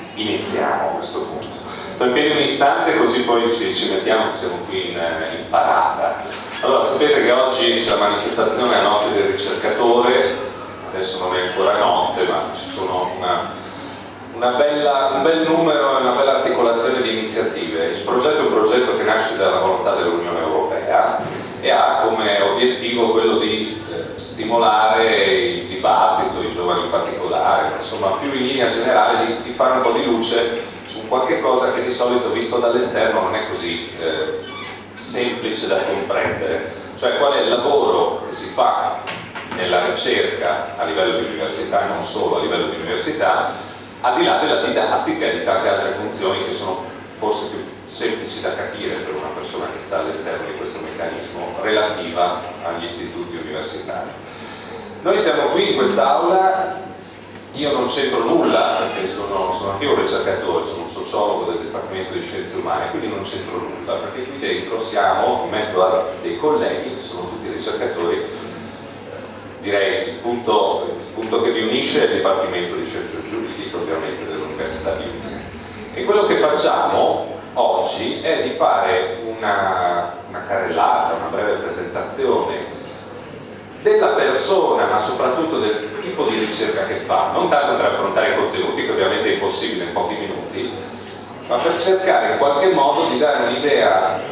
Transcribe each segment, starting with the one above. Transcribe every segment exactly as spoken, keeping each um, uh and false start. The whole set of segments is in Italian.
iniziamo a questo punto. Sto in piedi un istante così poi ci, ci mettiamo, siamo qui in, in parata. Allora, sapete che oggi c'è la manifestazione a Notte del Ricercatore, adesso non è ancora notte, ma ci sono una, una bella, un bel numero e una bella articolazione di iniziative. Il progetto è un progetto che nasce dalla volontà dell'Unione Europea e ha come obiettivo quello di eh, stimolare il dibattito, i giovani in particolare, insomma più in linea generale di, di fare un po' di luce su qualche cosa che di solito visto dall'esterno non è così eh, semplice da comprendere, cioè qual è il lavoro che si fa nella ricerca a livello di università e non solo a livello di università, al di là della didattica e di tante altre funzioni che sono forse più semplici da capire per una persona che sta all'esterno di questo meccanismo relativa agli istituti universitari. Noi siamo qui in quest'aula, io non c'entro nulla perché sono, sono anche io un ricercatore, sono un sociologo del Dipartimento di Scienze Umane, quindi non c'entro nulla perché qui dentro siamo in mezzo a dei colleghi che sono tutti ricercatori. Direi il punto, il punto che vi unisce è il Dipartimento di Scienze Giuridiche, ovviamente, dell'Università di Udine. E quello che facciamo oggi è di fare una, una carrellata, una breve presentazione della persona, ma soprattutto del tipo di ricerca che fa, non tanto per affrontare i contenuti, che ovviamente è impossibile in pochi minuti, ma per cercare in qualche modo di dare un'idea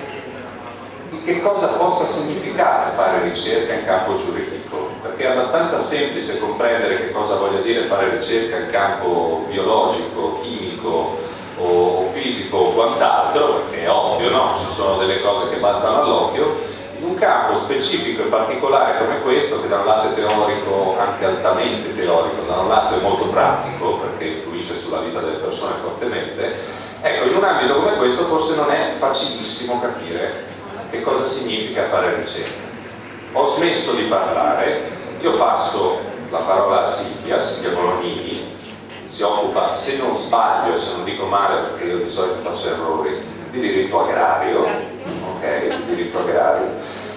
di che cosa possa significare fare ricerca in campo giuridico, perché è abbastanza semplice comprendere che cosa voglia dire fare ricerca in campo biologico, chimico o, o fisico o quant'altro, perché è ovvio, no? Ci sono delle cose che balzano all'occhio. In un campo specifico e particolare come questo, che da un lato è teorico, anche altamente teorico, da un lato è molto pratico perché influisce sulla vita delle persone fortemente, ecco, in un ambito come questo forse non è facilissimo capire che cosa significa fare ricerca. Ho smesso di parlare, io passo la parola a Silvia, Silvia Bolognini, si occupa, se non sbaglio, se non dico male perché io di solito faccio errori, di diritto agrario, ok, di diritto agrario,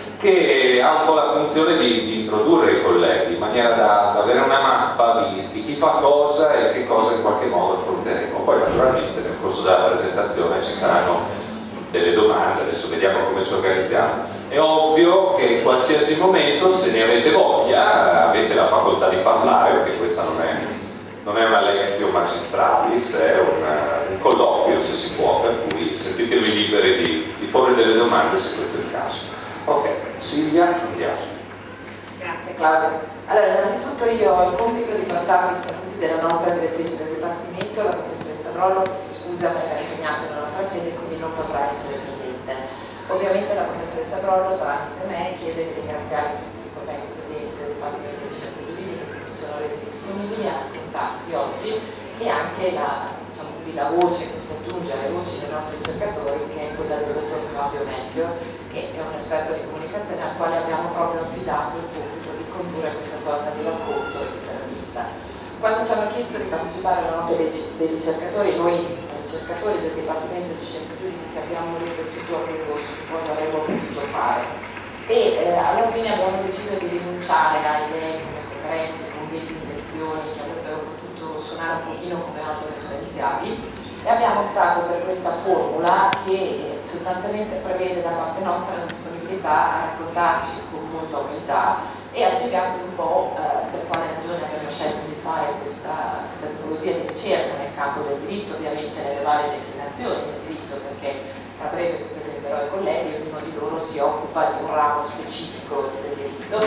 che ha un po' la funzione di, di introdurre i colleghi in maniera da, da avere una mappa di, di chi fa cosa e che cosa in qualche modo affronteremo. Poi naturalmente nel corso della presentazione ci saranno delle domande, adesso vediamo come ci organizziamo. È ovvio che in qualsiasi momento, se ne avete voglia, avete la facoltà di parlare, perché questa non è, non è una lezione magistralis, è un, un colloquio se si può, per cui sentitevi liberi di, di porre delle domande se questo è il caso. Ok, Silvia, andiamo. Grazie Claudio. Allora, innanzitutto io ho il compito di portarvi i saluti della nostra direttrice del Dipartimento, la professoressa Rollo, che si scusa ma era impegnata in un'altra sede e quindi non potrà essere presente. Ovviamente la professoressa Rollo, tramite me, chiede di ringraziare tutti i colleghi presenti del Dipartimento di Scienze Giuridiche che si sono resi disponibili a raccontarsi oggi, e anche la, diciamo così, la voce che si aggiunge alle voci dei nostri ricercatori, che è quella del dottor Claudio Meglio, che è un esperto di comunicazione al quale abbiamo proprio affidato il compito di condurre questa sorta di racconto intervista. Quando ci hanno chiesto di partecipare alla notte dei, dei ricercatori, noi ricercatori del Dipartimento di Scienze Giuridiche abbiamo riflettuto a lungo su cosa avremmo potuto fare e eh, alla fine abbiamo deciso di rinunciare a idee come congressi, convegni, lezioni che avrebbero potuto suonare un pochino come autoreferenziali, e abbiamo optato per questa formula che sostanzialmente prevede da parte nostra la disponibilità a raccontarci con molta umiltà e a spiegarvi un po' eh, per quale ragione abbiamo scelto di fare questa, questa tipologia di ricerca nel campo del diritto, ovviamente nelle varie declinazioni del diritto, perché tra breve vi presenterò i colleghi, ognuno di loro si occupa di un ramo specifico del diritto,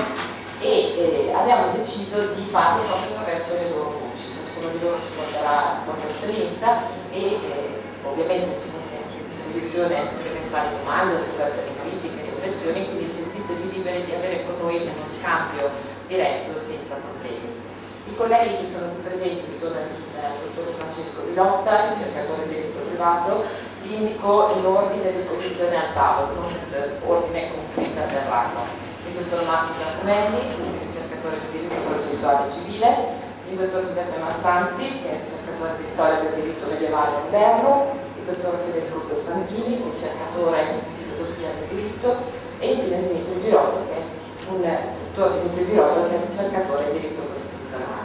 e eh, abbiamo deciso di farlo proprio attraverso le loro voci. Ciascuno di loro ci porterà la propria esperienza e eh, ovviamente si mette anche a disposizione per eventuali domande, osservazioni critiche, riflessioni, quindi sentitevi liberi di avere con noi uno scambio diretto senza problemi. I colleghi che sono qui presenti sono il dottor Francesco Vilotta, ricercatore di diritto privato. Vi indico l'ordine di posizione al tavolo, non l'ordine con cui interverranno. Il dottor Marco Giacomelli, ricercatore di diritto processuale civile, il dottor Giuseppe Mazzanti, che è ricercatore di storia del diritto medievale e moderno, il dottor Federico Costantini, ricercatore di filosofia del diritto, e infine Dimitri Girotto, che è un dottor Dimitri Girotto, che è ricercatore di diritto costituzionale.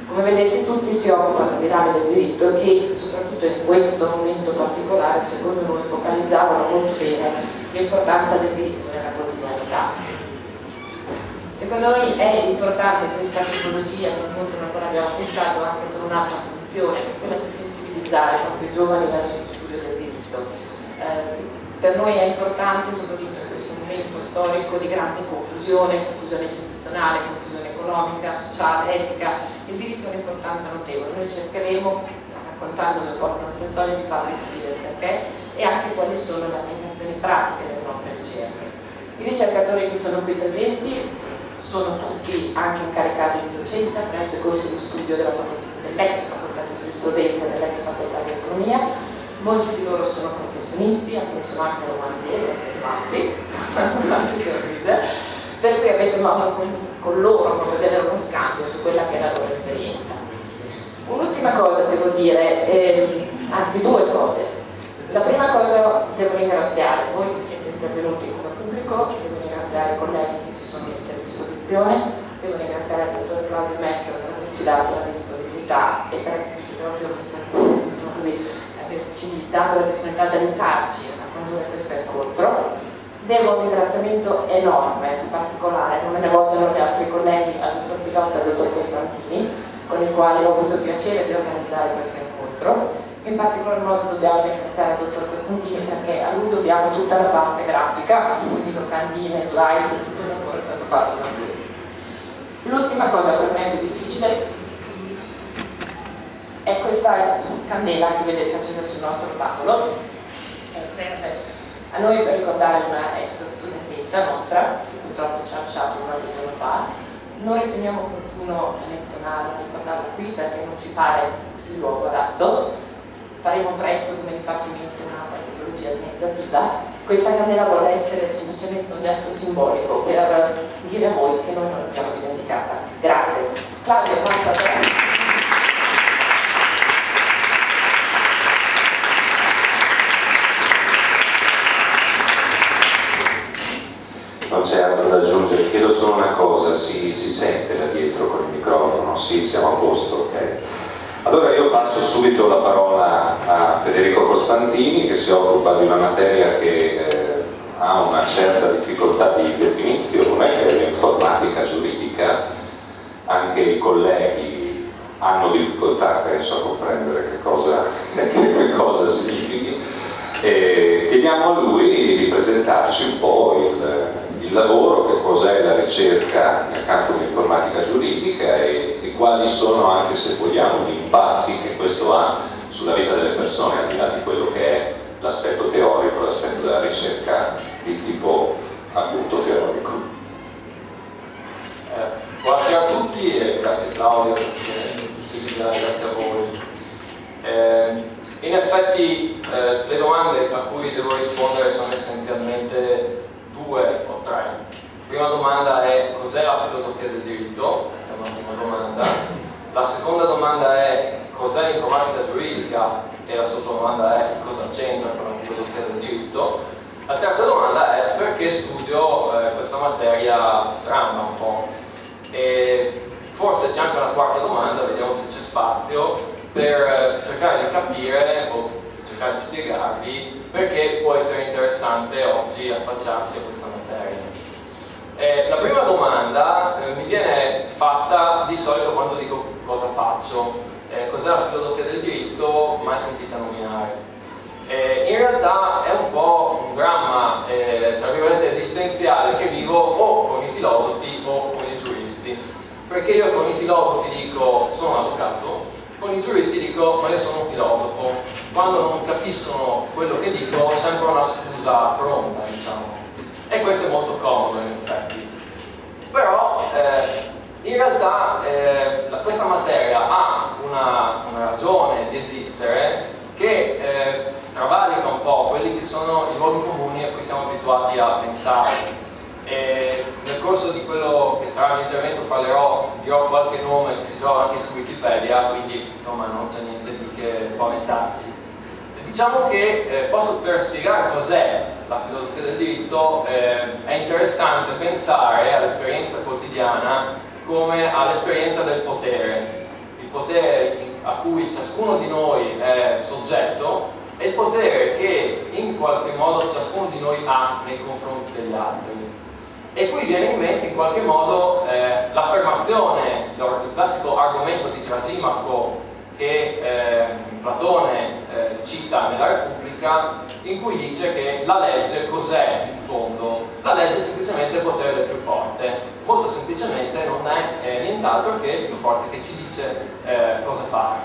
Come vedete tutti si occupano di rami del diritto che soprattutto in questo momento particolare secondo noi focalizzavano molto bene l'importanza del diritto nella quotidianità. Secondo noi è importante questa tipologia, che appunto non abbiamo pensato anche per un'altra funzione, quella di sensibilizzare proprio i giovani verso lo studio del diritto. Eh, per noi è importante, soprattutto in questo momento storico di grande confusione, confusione istituzionale, confusione economica, sociale, etica, il diritto ha un'importanza notevole. Noi cercheremo, raccontandovi un po' le nostre storie, di farvi capire il perché e anche quali sono le applicazioni pratiche delle nostre ricerche. I ricercatori che sono qui presenti sono tutti anche incaricati di docenza presso i corsi di studio dell'ex facoltà di giurisprudenza e dell'ex facoltà di economia. Molti di loro sono professionisti, alcuni sono anche romanzieri, anche si ride, per cui avete modo con, con loro proprio di avere uno scambio su quella che è la loro esperienza. Un'ultima cosa devo dire, eh, anzi due cose. La prima cosa, devo ringraziare voi che siete intervenuti come pubblico, devo ringraziare i colleghi che si sono messi a disposizione, devo ringraziare il dottor Claudio Mecchio per averci dato la disponibilità e per esserci proprio diciamo così, averci dato la disponibilità di aiutarci a condurre questo incontro. Devo un ringraziamento enorme, in particolare, non me ne vogliono gli altri colleghi, al dottor Pilotta e al dottor Costantini, con i quali ho avuto il piacere di organizzare questo incontro. In particolar modo dobbiamo ringraziare il dottor Costantini perché a lui dobbiamo tutta la parte grafica, quindi locandine, slides e tutto il lavoro è stato fatto da lui. L'ultima cosa per me più difficile è questa candela che vedete accesa sul nostro tavolo. Serve a noi per ricordare una ex studentessa nostra, che purtroppo ci ha lasciato qualche giorno fa. Non riteniamo opportuno menzionarla, ricordarla qui perché non ci pare il luogo adatto. Faremo presto come Dipartimento una metodologia organizzativa. Questa candela vuole essere semplicemente un gesto simbolico per dire a voi che noi non l'abbiamo dimenticata. Grazie. Claudio, passo a te. Non c'è altro da aggiungere, chiedo solo una cosa, si, si sente da dietro con il microfono? Sì, siamo a posto, ok. Allora io passo subito la parola a Federico Costantini che si occupa di una materia che eh, ha una certa difficoltà di definizione, che è l'informatica giuridica. Anche i colleghi hanno difficoltà, penso, a comprendere che cosa, che cosa significhi. E chiediamo a lui di presentarci un po' il il lavoro, che cos'è la ricerca nel campo dell'informatica giuridica e, e quali sono, anche se vogliamo, gli impatti che questo ha sulla vita delle persone, al di là di quello che è l'aspetto teorico, l'aspetto della ricerca di tipo appunto teorico. Eh, buonasera a tutti e grazie Claudio, Silvia, grazie a voi. Eh, in effetti eh, le domande a cui devo rispondere sono essenzialmente due o tre. La prima domanda è: cos'è la filosofia del diritto? È una prima domanda. La seconda domanda è: cos'è l'informatica giuridica? E la sottodomanda è: cosa c'entra con la filosofia del diritto? La terza domanda è: perché studio eh, questa materia strana un po'? E forse c'è anche una quarta domanda, vediamo se c'è spazio, per cercare di capire o cercare di spiegarvi perché può essere interessante oggi affacciarsi a questa materia. Eh, la prima domanda eh, mi viene fatta di solito quando dico cosa faccio. Eh, cos'è la filosofia del diritto? Mai sentita nominare. Eh, in realtà è un po' un dramma eh, tra virgolette esistenziale che vivo o con i filosofi o con i giuristi, perché io con i filosofi dico sono avvocato, con i giuristi dico ma io sono un filosofo. Quando non capiscono quello che dico ho sempre una scusa pronta, diciamo, e questo è molto comodo in effetti. Però eh, in realtà eh, la, questa materia ha una, una ragione di esistere che eh, travalica un po' quelli che sono i luoghi comuni a cui siamo abituati a pensare. E nel corso di quello che sarà il mio intervento parlerò, dirò qualche nome che si trova anche su Wikipedia, quindi insomma non c'è niente di che spaventarsi. Diciamo che eh, posso per spiegare cos'è la filosofia del diritto eh, è interessante pensare all'esperienza quotidiana come all'esperienza del potere. Il potere a cui ciascuno di noi è soggetto e il potere che in qualche modo ciascuno di noi ha nei confronti degli altri. E qui viene in mente in qualche modo eh, l'affermazione, il classico argomento di Trasimaco che eh, Platone eh, cita nella Repubblica, in cui dice che la legge cos'è in fondo? La legge è semplicemente il potere del più forte, molto semplicemente non è eh, nient'altro che il più forte che ci dice eh, cosa fare.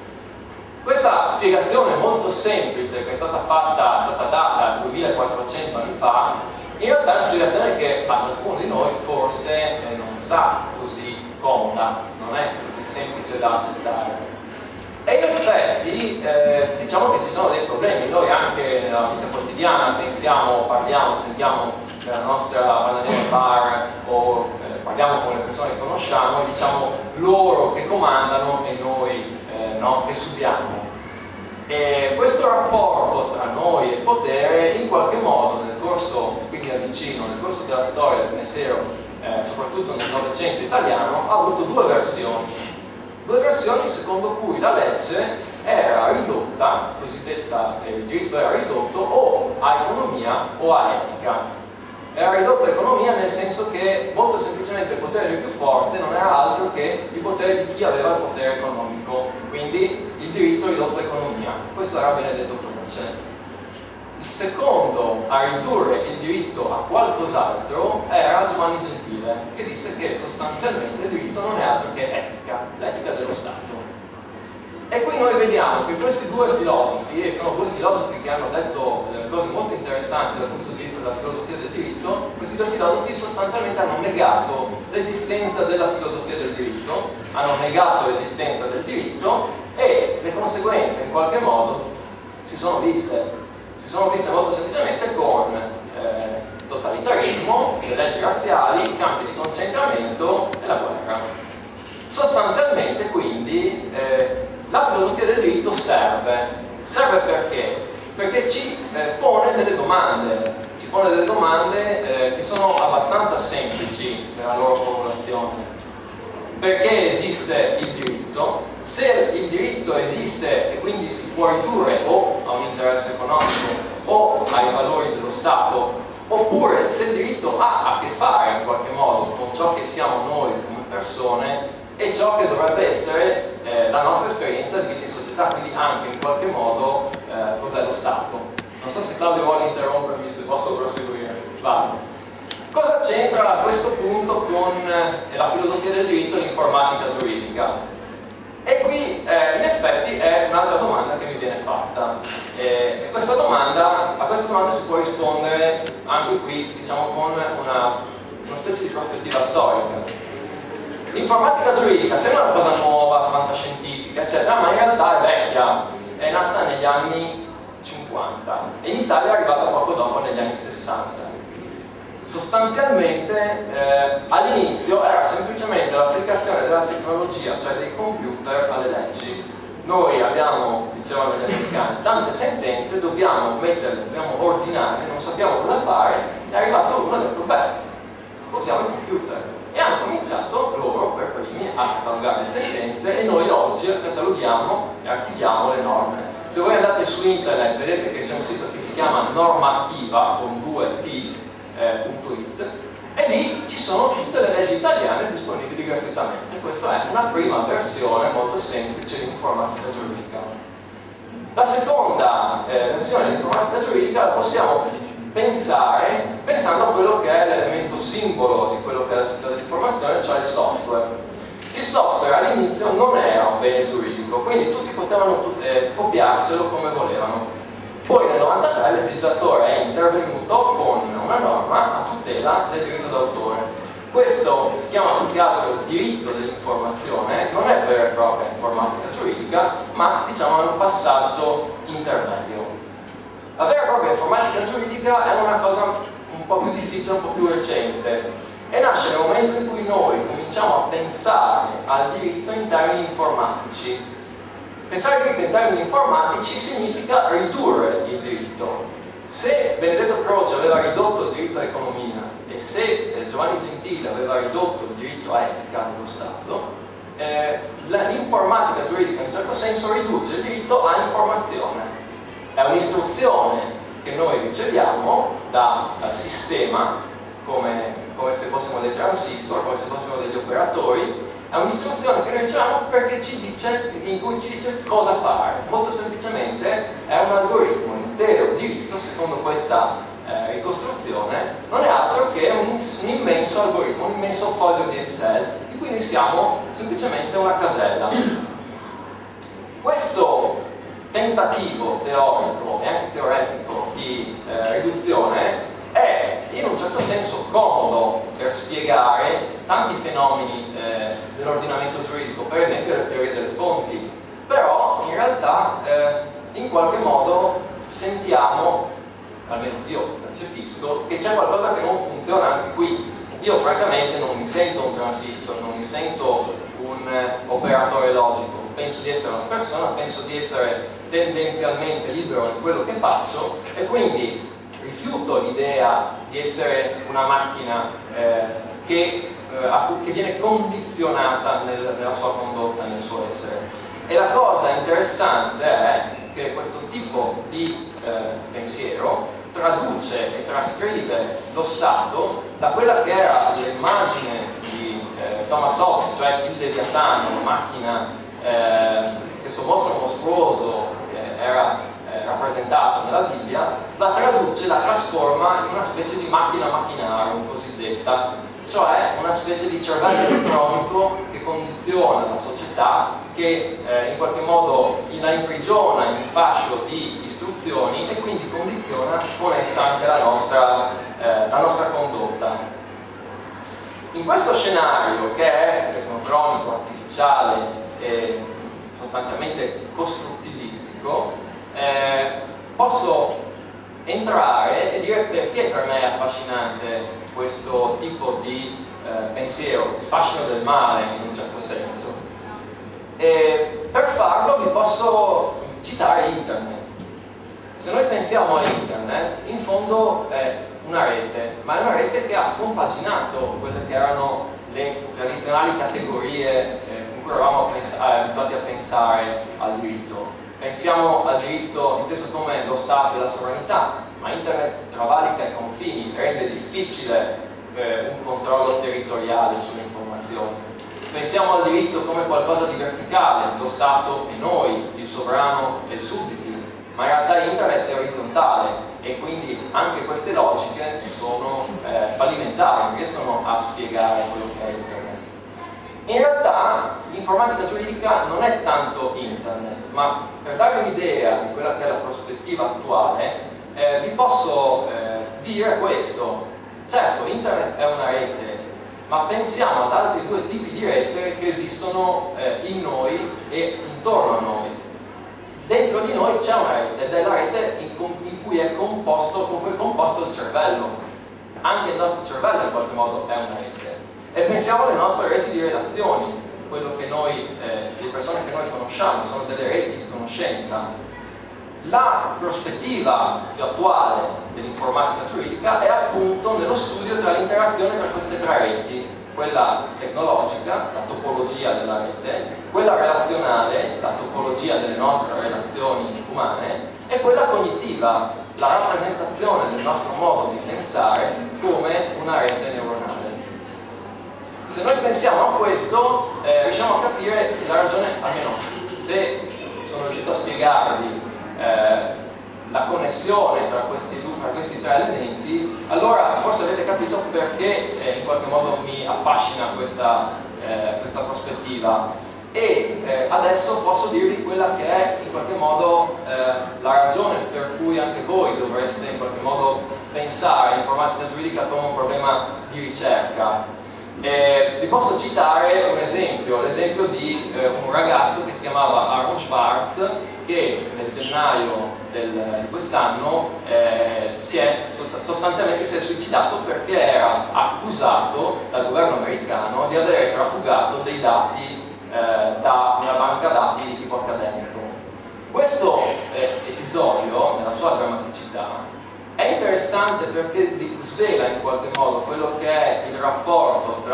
Questa spiegazione molto semplice che è stata fatta, è stata data duemilaquattrocento anni fa, in realtà è una spiegazione che a ciascuno di noi forse eh, non sta così comoda, non è così semplice da accettare. E in effetti eh, diciamo che ci sono dei problemi. Noi anche nella vita quotidiana pensiamo, parliamo, sentiamo nella nostra, quando andiamo al bar o eh, parliamo con le persone che conosciamo e diciamo loro che comandano e noi eh, no, che subiamo. E questo rapporto tra noi e il potere in qualche modo nel corso, quindi da vicino, nel corso della storia del pensiero, eh, soprattutto nel Novecento italiano, ha avuto due versioni. Due versioni secondo cui la legge era ridotta, cosiddetta, eh, il diritto era ridotto o a economia o a etica. Era ridotto a economia nel senso che molto semplicemente il potere del più forte non era altro che il potere di chi aveva il potere economico, quindi il diritto ridotto a economia. Questo era Benedetto Croce. Il secondo a ridurre il diritto a qualcos'altro era Giovanni Gentile, che disse che sostanzialmente il diritto non è altro che etica, l'etica dello Stato. E qui noi vediamo che questi due filosofi, e sono due filosofi che hanno detto delle cose molto interessanti dal punto di vista della filosofia del diritto, questi due filosofi sostanzialmente hanno negato l'esistenza della filosofia del diritto, hanno negato l'esistenza del diritto e le conseguenze in qualche modo si sono viste. Si sono viste molto semplicemente con eh, totalitarismo, le leggi razziali, i campi di concentramento e la guerra. Sostanzialmente quindi eh, la filosofia del diritto serve. Serve perché? Perché ci eh, pone delle domande, ci pone delle domande eh, che sono abbastanza semplici nella loro formulazione. Perché esiste il diritto? Se il diritto esiste e quindi si può ridurre o a un interesse economico o ai valori dello Stato, oppure se il diritto ha a che fare in qualche modo con ciò che siamo noi come persone e ciò che dovrebbe essere eh, la nostra esperienza di vita in società, quindi anche in qualche modo eh, cos'è lo Stato. Non so se Claudio vuole interrompermi, se posso proseguire. Vado. Cosa c'entra a questo punto con eh, la filosofia del diritto e l'informatica giuridica? E qui eh, in effetti è un'altra domanda che mi viene fatta. E questa domanda, a questa domanda si può rispondere anche qui, diciamo, con una, una specie di prospettiva storica. L'informatica giuridica sembra una cosa nuova, fantascientifica, eccetera, ma in realtà è vecchia, è nata negli anni cinquanta e in Italia è arrivata poco dopo, negli anni sessanta. Sostanzialmente eh, all'inizio era semplicemente l'applicazione della tecnologia, cioè dei computer, alle leggi. Noi abbiamo, dicevano gli americani, tante sentenze, dobbiamo metterle, dobbiamo ordinare, non sappiamo cosa fare, è arrivato uno e ha detto beh, usiamo il computer. E hanno cominciato loro per primi a catalogare le sentenze e noi oggi cataloghiamo e archiviamo le norme. Se voi andate su internet vedete che c'è un sito che si chiama normativa con due t punto it e lì ci sono tutte le leggi italiane disponibili gratuitamente. Questa è una prima versione molto semplice di informatica giuridica. La seconda eh, versione di informatica giuridica la possiamo pensare pensando a quello che è l'elemento simbolo di quello che è la società dell'informazione, cioè il software. Il software all'inizio non era un bene giuridico, quindi tutti potevano eh, copiarselo come volevano. Poi nel novantatré il legislatore è intervenuto con una norma a tutela del diritto d'autore. Questo, che si chiama più che altro diritto dell'informazione, non è vera e propria informatica giuridica, ma diciamo è un passaggio intermedio. La vera e propria informatica giuridica è una cosa un po' più difficile, un po' più recente, e nasce nel momento in cui noi cominciamo a pensare al diritto in termini informatici. Pensare al diritto in termini informatici significa ridurre il diritto. Se Benedetto Croce aveva ridotto il diritto all'economia e se eh, Giovanni Gentile aveva ridotto il diritto a etica dello Stato, eh, l'informatica giuridica in un certo senso riduce il diritto a informazione. È un'istruzione che noi riceviamo da, dal sistema, come, come se fossimo dei transistor, come se fossimo degli operatori. È un'istruzione che noi riceviamo perché ci dice, in cui ci dice cosa fare. Molto semplicemente è un algoritmo. L'intero diritto, secondo questa eh, ricostruzione, non è altro che un, un immenso algoritmo, un immenso foglio di Excel, di cui noi siamo semplicemente una casella. Questo tentativo teorico e anche teoretico di eh, riduzione è in un certo senso comodo per spiegare tanti fenomeni eh, dell'ordinamento giuridico, per esempio le teorie delle fonti, però in realtà eh, in qualche modo sentiamo, almeno io percepisco, che c'è qualcosa che non funziona anche qui. Io francamente non mi sento un transistor, non mi sento un eh, operatore logico, penso di essere una persona, penso di essere tendenzialmente libero in quello che faccio e quindi rifiuto l'idea di essere una macchina eh, che, eh, che viene condizionata nel, nella sua condotta, nel suo essere. E la cosa interessante è che questo tipo di eh, pensiero traduce e trascrive lo Stato da quella che era l'immagine di eh, Thomas Hobbes, cioè il Leviatano, una macchina eh, che suo mostro mostruoso eh, era eh, rappresentato nella Bibbia, la traduce, la trasforma in una specie di macchina macchinarum cosiddetta, cioè una specie di cervello elettronico che condiziona la società, che eh, in qualche modo la imprigiona in un fascio di istruzioni e quindi condiziona con essa anche la nostra, eh, la nostra condotta. In questo scenario, che è tecnotronico, artificiale e sostanzialmente costruttivistico, eh, posso entrare e dire perché per me è affascinante questo tipo di eh, pensiero, il fascino del male in un certo senso. E per farlo vi posso citare internet. Se noi pensiamo a internet, in fondo è una rete, ma è una rete che ha scompaginato quelle che erano le tradizionali categorie eh, con cui eravamo abituati a pensare al diritto. Pensiamo al diritto inteso come lo Stato e la sovranità, ma internet travalica i confini, rende difficile eh, un controllo territoriale sulle informazioni. Pensiamo al diritto come qualcosa di verticale, lo Stato e noi, il sovrano e i sudditi, ma in realtà internet è orizzontale e quindi anche queste logiche sono eh, fallimentari, non riescono a spiegare quello che è internet. In realtà l'informatica giuridica non è tanto internet, ma per darvi un'idea di quella che è la prospettiva attuale, eh, vi posso eh, dire questo. Certo, internet è una rete, ma pensiamo ad altri due tipi di rete che esistono eh, in noi e intorno a noi. Dentro di noi c'è una rete ed è la rete in, in cui è composto, con cui è composto il cervello. Anche il nostro cervello in qualche modo è una rete. E pensiamo alle nostre reti di relazioni, quello che noi, eh, le persone che noi conosciamo, sono delle reti di conoscenza. La prospettiva più attuale dell'informatica giuridica è appunto nello studio tra l'interazione tra queste tre reti, quella tecnologica, la topologia della rete, quella relazionale, la topologia delle nostre relazioni umane, e quella cognitiva, la rappresentazione del nostro modo di pensare come una rete neuronale. Se noi pensiamo a questo, eh, riusciamo a capire la ragione, almeno se sono riuscito a spiegarvi eh, la connessione tra questi, tra questi tre elementi, allora forse avete capito perché eh, in qualche modo mi affascina questa, eh, questa prospettiva. E eh, adesso posso dirvi quella che è in qualche modo eh, la ragione per cui anche voi dovreste in qualche modo pensare all'informatica giuridica come un problema di ricerca. Eh, vi posso citare un esempio, l'esempio di eh, un ragazzo che si chiamava Aaron Swartz, che nel gennaio del, di quest'anno eh, si è, sostanzialmente si è suicidato perché era accusato dal governo americano di aver trafugato dei dati eh, da una banca dati di tipo accademico. Questo eh, episodio, nella sua drammaticità, è interessante perché svela in qualche modo quello che è il rapporto tra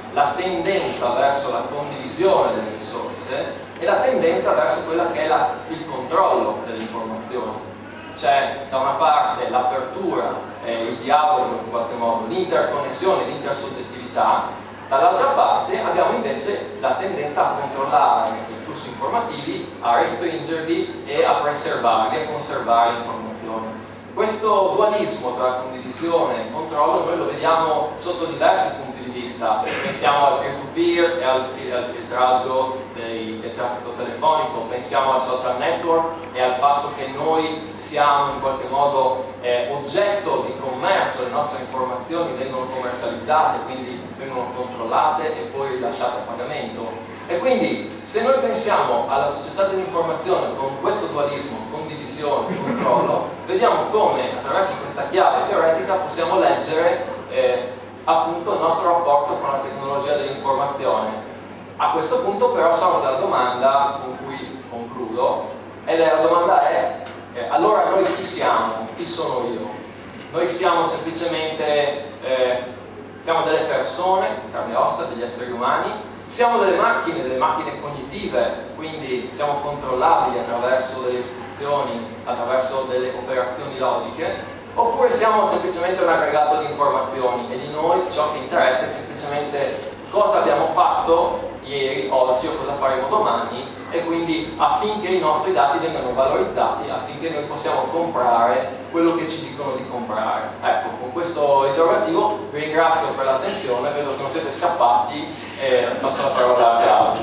la tendenza verso la condivisione delle risorse e la tendenza verso quella che è la, il controllo delle informazioni. C'è da una parte l'apertura, eh, il dialogo in qualche modo, l'interconnessione, l'intersoggettività, dall'altra parte abbiamo invece la tendenza a controllare i flussi informativi, a restringerli e a preservarli, a conservare le informazioni. Questo dualismo tra condivisione e controllo noi lo vediamo sotto diversi punti di vista. Pensiamo al peer-to-peer e al, fi al filtraggio dei, del traffico telefonico, pensiamo al social network e al fatto che noi siamo in qualche modo eh, oggetto di commercio, le nostre informazioni vengono commercializzate, quindi vengono controllate e poi rilasciate a pagamento. E quindi se noi pensiamo alla società dell'informazione con questo dualismo, condivisione, controllo, vediamo come attraverso questa chiave teoretica possiamo leggere eh, appunto il nostro rapporto con la tecnologia dell'informazione. A questo punto però sorge la domanda con cui concludo, e la domanda è eh, allora noi chi siamo? Chi sono io? Noi siamo semplicemente eh, siamo delle persone, carne e ossa, degli esseri umani. Siamo delle macchine, delle macchine cognitive, quindi siamo controllabili attraverso delle istruzioni, attraverso delle operazioni logiche, oppure siamo semplicemente un aggregato di informazioni e di noi ciò che interessa è semplicemente cosa abbiamo fatto ieri, oggi o cosa faremo domani, e quindi affinché i nostri dati vengano valorizzati, affinché noi possiamo comprare quello che ci dicono di comprare. Ecco, con questo interrogativo vi ringrazio per l'attenzione, vedo che non siete scappati e passo la parola a Claudio.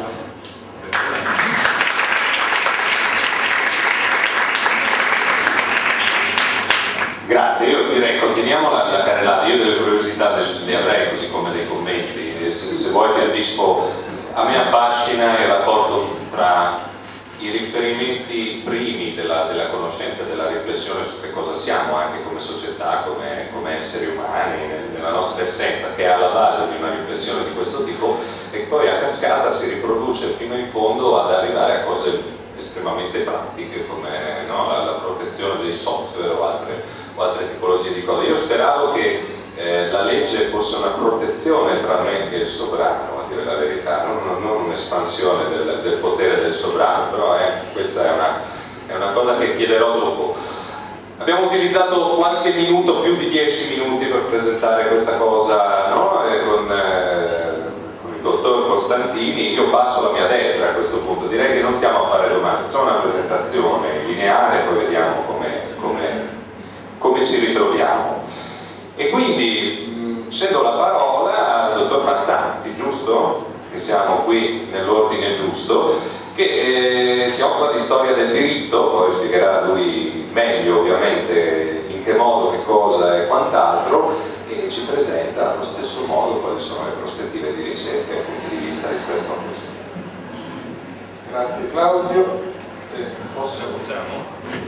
Grazie, io direi continuiamo la, la carrellata. Io delle curiosità le, le avrei, così come dei commenti. Se, se vuoi ti anticipo, a me affascina il rapporto tra i riferimenti primi della, della conoscenza e della riflessione su che cosa siamo anche come società, come, come esseri umani, nella nostra essenza, che è alla base di una riflessione di questo tipo, e che poi a cascata si riproduce fino in fondo ad arrivare a cose estremamente pratiche come no, la, la protezione dei software o altre, o altre tipologie di cose. Io speravo che eh, la legge fosse una protezione tra me e il sovrano, a dire la verità, non, non un'espansione del, del potere del sovrano, però eh, questa è una, è una cosa che chiederò dopo. Abbiamo utilizzato qualche minuto, più di dieci minuti per presentare questa cosa, no? E con, eh, con il dottor Costantini. Io passo alla mia destra a questo punto, direi che non stiamo a fare domande, c'è una presentazione lineare, poi vediamo come, come, come ci ritroviamo. E quindi mh, cedo la parola al dottor Mazzanti, giusto? Che siamo qui nell'ordine giusto, che eh, si occupa di storia del diritto, poi spiegherà lui meglio ovviamente in che modo, che cosa e quant'altro, e ci presenta allo stesso modo quali sono le prospettive di ricerca e punti di vista rispetto a questo. Grazie Claudio. Eh, posso? Possiamo?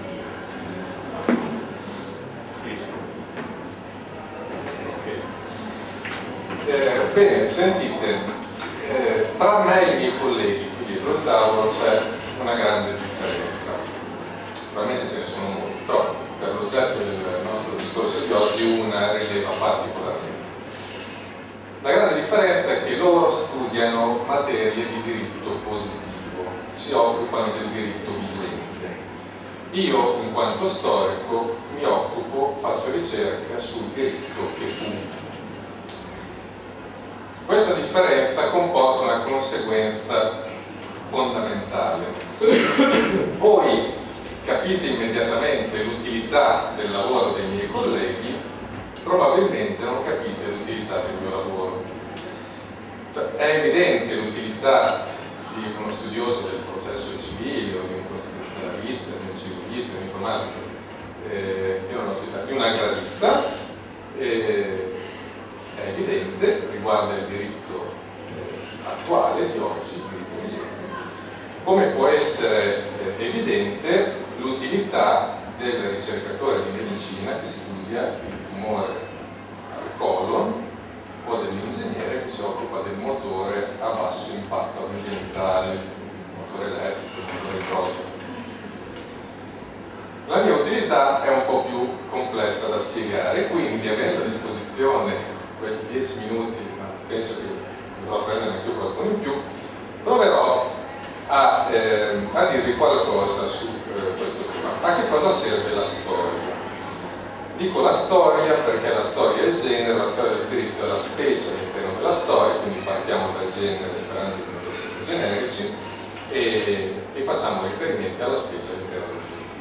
Eh, bene, sentite, eh, tra me e i miei colleghi qui dietro il tavolo c'è una grande differenza. Probabilmente ce ne sono molti, però per l'oggetto del nostro discorso di oggi una rileva particolarmente. La grande differenza è che loro studiano materie di diritto positivo, si occupano del diritto vigente. Io, in quanto storico, mi occupo, faccio ricerca sul diritto che fu. Questa differenza comporta una conseguenza fondamentale. Voi capite immediatamente l'utilità del lavoro dei miei colleghi, probabilmente non capite l'utilità del mio lavoro. Cioè, è evidente l'utilità di uno studioso del processo civile o di un costituzionalista, di un civilista, di un informatico, eh, io non ho citato, di un agrarista. Eh, è evidente, riguarda il diritto eh, attuale di oggi, il diritto vigente. Come può essere eh, evidente l'utilità del ricercatore di medicina che studia il tumore al colon o dell'ingegnere che si occupa del motore a basso impatto ambientale, il motore elettrico, il motore idrogeno. La mia utilità è un po' più complessa da spiegare, quindi avendo a disposizione questi dieci minuti, ma penso che dovrò prendere anche io qualcuno in più, proverò a, eh, a dirvi qualcosa su eh, questo tema. A che cosa serve la storia? Dico la storia perché la storia è il genere, la storia del diritto è la specie all'interno della storia, quindi partiamo dal genere sperando di non essere generici e, e facciamo riferimenti alla specie all'interno del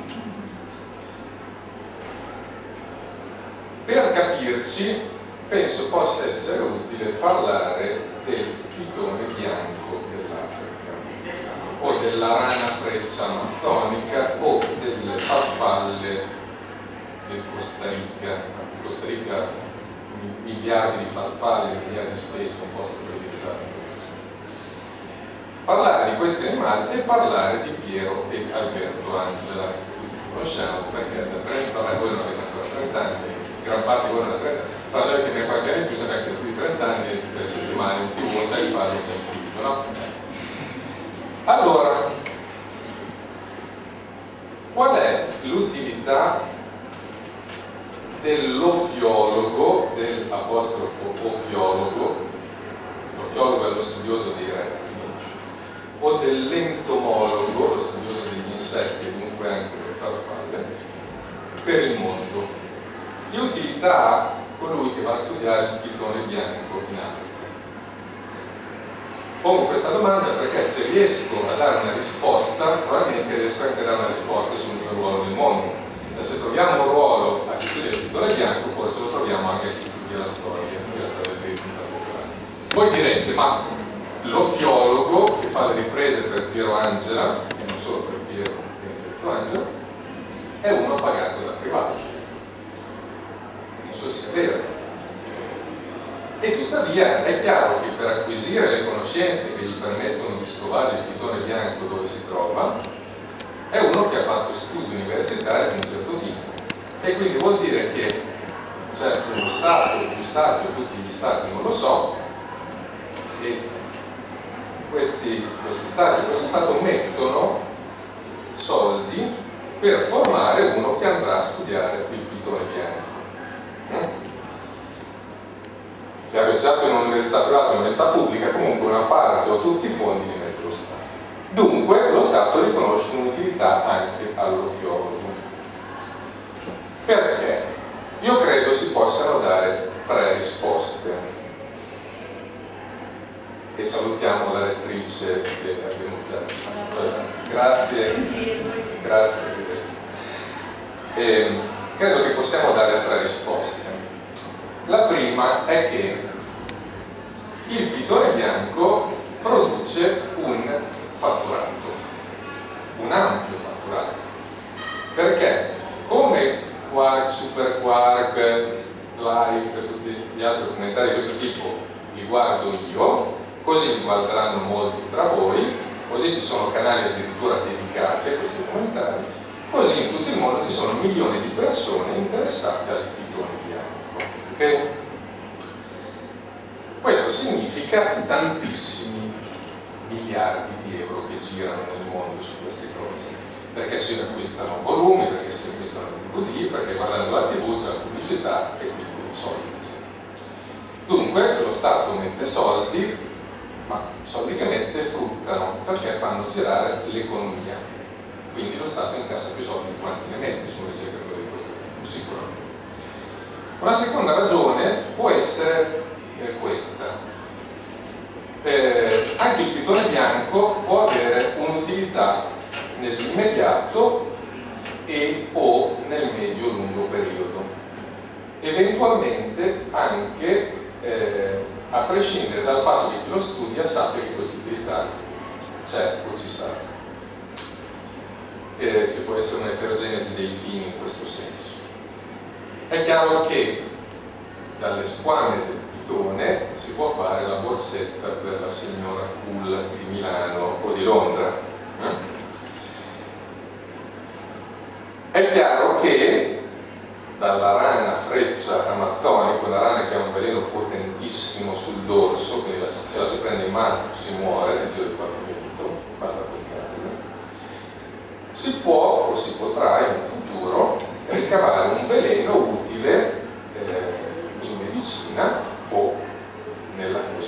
genere. Per capirci, penso possa essere utile parlare del pitone bianco dell'Africa, o della rana freccia amazzonica, o delle farfalle del Costa Rica. In Costa Rica miliardi di farfalle, miliardi di specie, un posto privilegiato in questo. Parlare di questi animali e parlare di Piero e Alberto Angela, che tutti conosciamo perché da trenta, vabbè, voi non avete ancora trenta anni, gran parte di voi non ha trenta, parlo che mi ha qualche anno in più, c'è anche più di trenta anni, e tutte le settimane in tv c'è il padre, c'è il figlio, no? Allora, qual è l'utilità dell'ofiologo, dell'apostrofo ofiologo, l'ofiologo è lo studioso dei rettili, o dell'entomologo, lo studioso degli insetti e dunque anche delle farfalle, per il mondo? Che utilità ha colui che va a studiare il pitone bianco in Africa? Pongo questa domanda perché se riesco a dare una risposta, probabilmente riesco anche a dare una risposta sul mio ruolo nel mondo. Cioè, se troviamo un ruolo a chi studia il pitone bianco, forse lo troviamo anche a chi studia la storia, la storia del diritto internazionale. Voi direte, ma l'ofiologo che fa le riprese per Piero Angela, e non solo per Piero e Alberto Angela, è uno pagato da privati. Penso sia vero. E tuttavia è chiaro che per acquisire le conoscenze che gli permettono di scovare il pitone bianco dove si trova, è uno che ha fatto studi universitari di un certo tipo, e quindi vuol dire che c'è uno Stato, più Stati o tutti gli Stati, non lo so, e questi, questi Stati e questo Stato mettono soldi per formare uno che andrà a studiare il pitone bianco. Mm? Che abbia studiato in un'università privata o un'università pubblica, comunque una parte o tutti i fondi li mette lo Stato. Dunque lo Stato riconosce un'utilità anche all'ofiologo. Perché? Io credo si possano dare tre risposte. E salutiamo la lettrice che è venuta. Grazie. Grazie. E credo che possiamo dare tre risposte. La prima è che il pitone bianco produce un fatturato, un ampio fatturato, perché come Quark, Super Quark, Life e tutti gli altri documentari di questo tipo li guardo io, così li guarderanno molti tra voi, così ci sono canali addirittura dedicati a questi documentari, così in tutto il mondo ci sono milioni di persone interessate al pitone bianco. Okay? Questo significa tantissimi miliardi di euro che girano nel mondo su queste cose, perché si acquistano volumi, perché si acquistano D V D, perché guardando la tivù c'è la pubblicità e quindi soldi. Dunque lo Stato mette soldi, ma i soldi che mette fruttano perché fanno girare l'economia, quindi lo Stato incassa più soldi di quanti ne mette su un ricercatore di questo tipo, sicuramente. Una seconda ragione può essere eh, questa. Eh, anche il pitone bianco può avere un'utilità nell'immediato e o nel medio-lungo periodo, eventualmente anche eh, a prescindere dal fatto che chi lo studia sappia che questa utilità c'è o ci sarà. Eh, ci può essere un'eterogenesi dei fini in questo senso. È chiaro che dalle squame del pitone si può fare la borsetta per la signora cool di Milano o di Londra. Eh? È chiaro che dalla rana freccia amazzonica, una rana che ha un veleno potentissimo sul dorso, quindi la, se la si prende in mano si muore nel giro di qualche minuto, basta toccarla, si può o si potrà in un futuro ricavare un veleno utile eh, in medicina o nella cosmesi.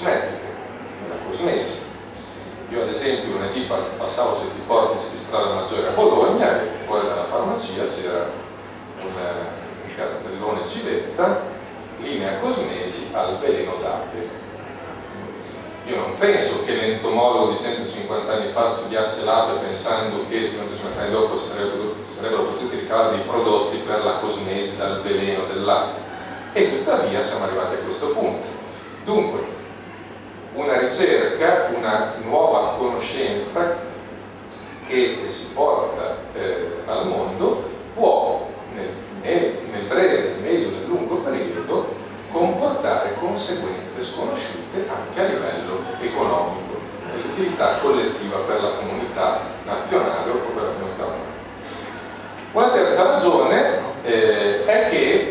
passavo sotto i portici di Strada Maggiore a Bologna e fuori dalla farmacia c'era un, un cartellone civetta, linea cosmesi al veleno d'ape. Io non penso che l'entomologo di centocinquanta anni fa studiasse l'ape pensando che centocinquanta anni dopo sarebbero, sarebbero potuti ricavare dei prodotti per la cosmesi dal veleno dell'ape. E tuttavia siamo arrivati a questo punto. Dunque, una ricerca, una nuova conoscenza che si porta eh, al mondo può nel, nel, nel breve, nel medio e nel lungo periodo comportare conseguenze sconosciute anche a livello economico, nell'utilità collettiva per la comunità nazionale o per la comunità umana. Una terza ragione eh, è che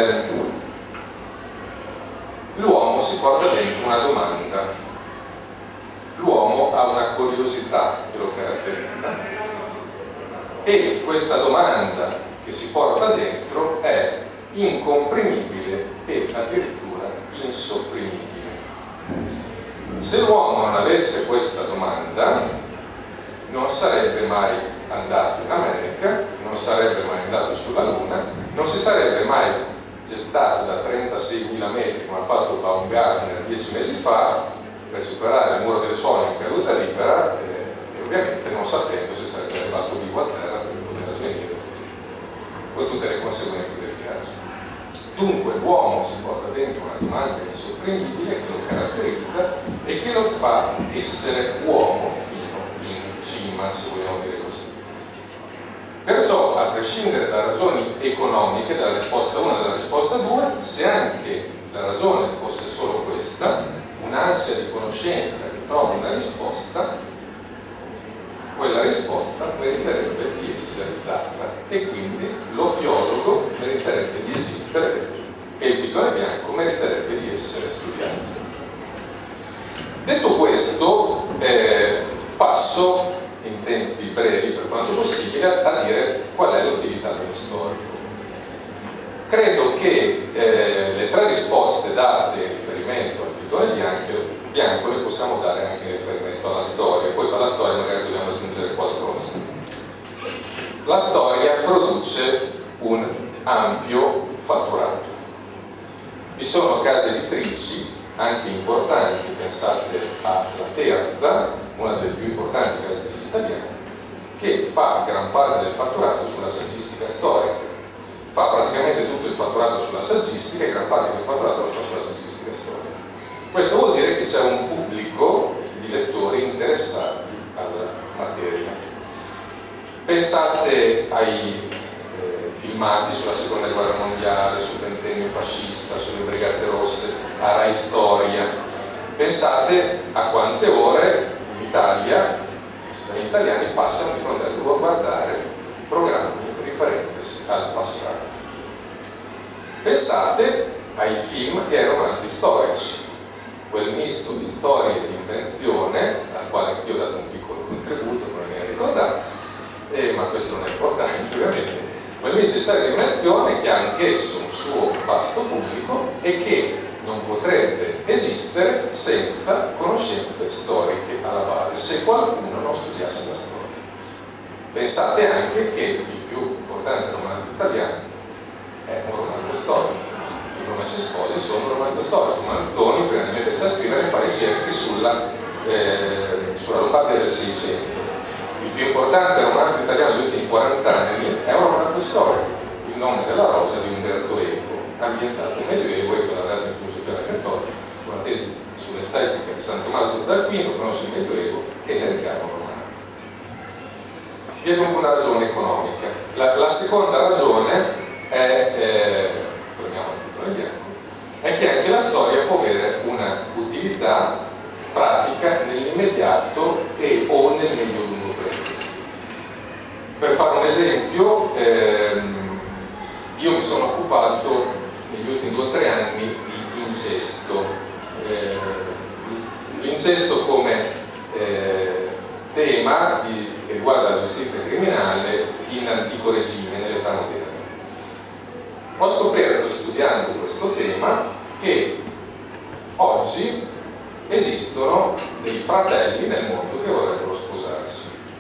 l'uomo si porta dentro una domanda, l'uomo ha una curiosità che lo caratterizza e questa domanda che si porta dentro è incomprimibile e addirittura insopprimibile. Se l'uomo non avesse questa domanda non sarebbe mai andato in America, non sarebbe mai andato sulla Luna, non si sarebbe mai gettato da trentaseimila metri come ha fatto Baumgartner dieci mesi fa per superare il muro del sogno in caduta libera eh, e ovviamente non sapendo se sarebbe arrivato vivo a terra per poter svenire con tutte le conseguenze del caso. Dunque l'uomo si porta dentro una domanda insopprimibile che lo caratterizza e che lo fa essere uomo fino in cima, se vogliamo dire così. Perciò, a prescindere da ragioni economiche, dalla risposta uno e dalla risposta due, se anche la ragione fosse solo questa, un'ansia di conoscenza che trova una risposta, quella risposta meriterebbe di essere data e quindi l'ofiologo meriterebbe di esistere e il pittore bianco meriterebbe di essere studiato. Detto questo, eh, passo in tempi brevi per quanto possibile a dire qual è l'utilità dello storico. Credo che eh, le tre risposte date in riferimento al pittore bianco, bianco le possiamo dare anche in riferimento alla storia, poi per la storia magari dobbiamo aggiungere qualcosa. La storia produce un ampio fatturato. Vi sono case editrici anche importanti, pensate alla Terza, una delle più importanti case editrici italiane, che fa gran parte del fatturato sulla saggistica storica, fa praticamente tutto il fatturato sulla saggistica e gran parte di questo fatturato lo fa sulla saggistica storica. Questo vuol dire che c'è un pubblico di lettori interessati alla materia. Pensate ai eh, filmati sulla seconda guerra mondiale, sul ventennio fascista, sulle brigate rosse, a Rai Storia. Pensate a quante ore in Italia i cittadini italiani passano di fronte alla tivù a guardare programmi riferentesi al passato. Pensate ai film e ai romanzi storici, quel misto di storie e di invenzione, al quale anch'io ho dato un piccolo contributo, come mi ha ricordato, eh, ma questo non è importante ovviamente, quel misto di storie e di invenzione che ha anch'esso un suo vasto pubblico e che non potrebbe esistere senza conoscenze storiche alla base, se qualcuno non studiasse la storia. Pensate anche che il più importante romanzo italiano è un romanzo storico. I Promessi Sposi sono un romanzo storico. Manzoni, prima di mettersi a scrivere, fa ricerche sulla, eh, sulla Lombardia del Seicento. Il più importante romanzo italiano degli ultimi quaranta anni è un romanzo storico, Il nome della rosa di Umberto Eco, ambientato nel Medioevo e con laureato in filosofia della Cattolica, con una tesi sull'estetica di San Tommaso d'Aquino, conosce il Medioevo e ne richiama un romanzo. Vi è dunque una ragione economica. La, la seconda ragione è, eh, torniamo al pittore bianco, è che anche la storia può avere una utilità pratica nell'immediato e o nel medio-lungo periodo. Per fare un esempio, ehm, io mi sono occupato negli ultimi due o tre anni di incesto. Eh, l'incesto come eh, tema di, che riguarda la giustizia criminale in antico regime, nell'età moderna. Ho scoperto, studiando questo tema, che oggi esistono dei fratelli nel mondo che vorrebbero sposarsi.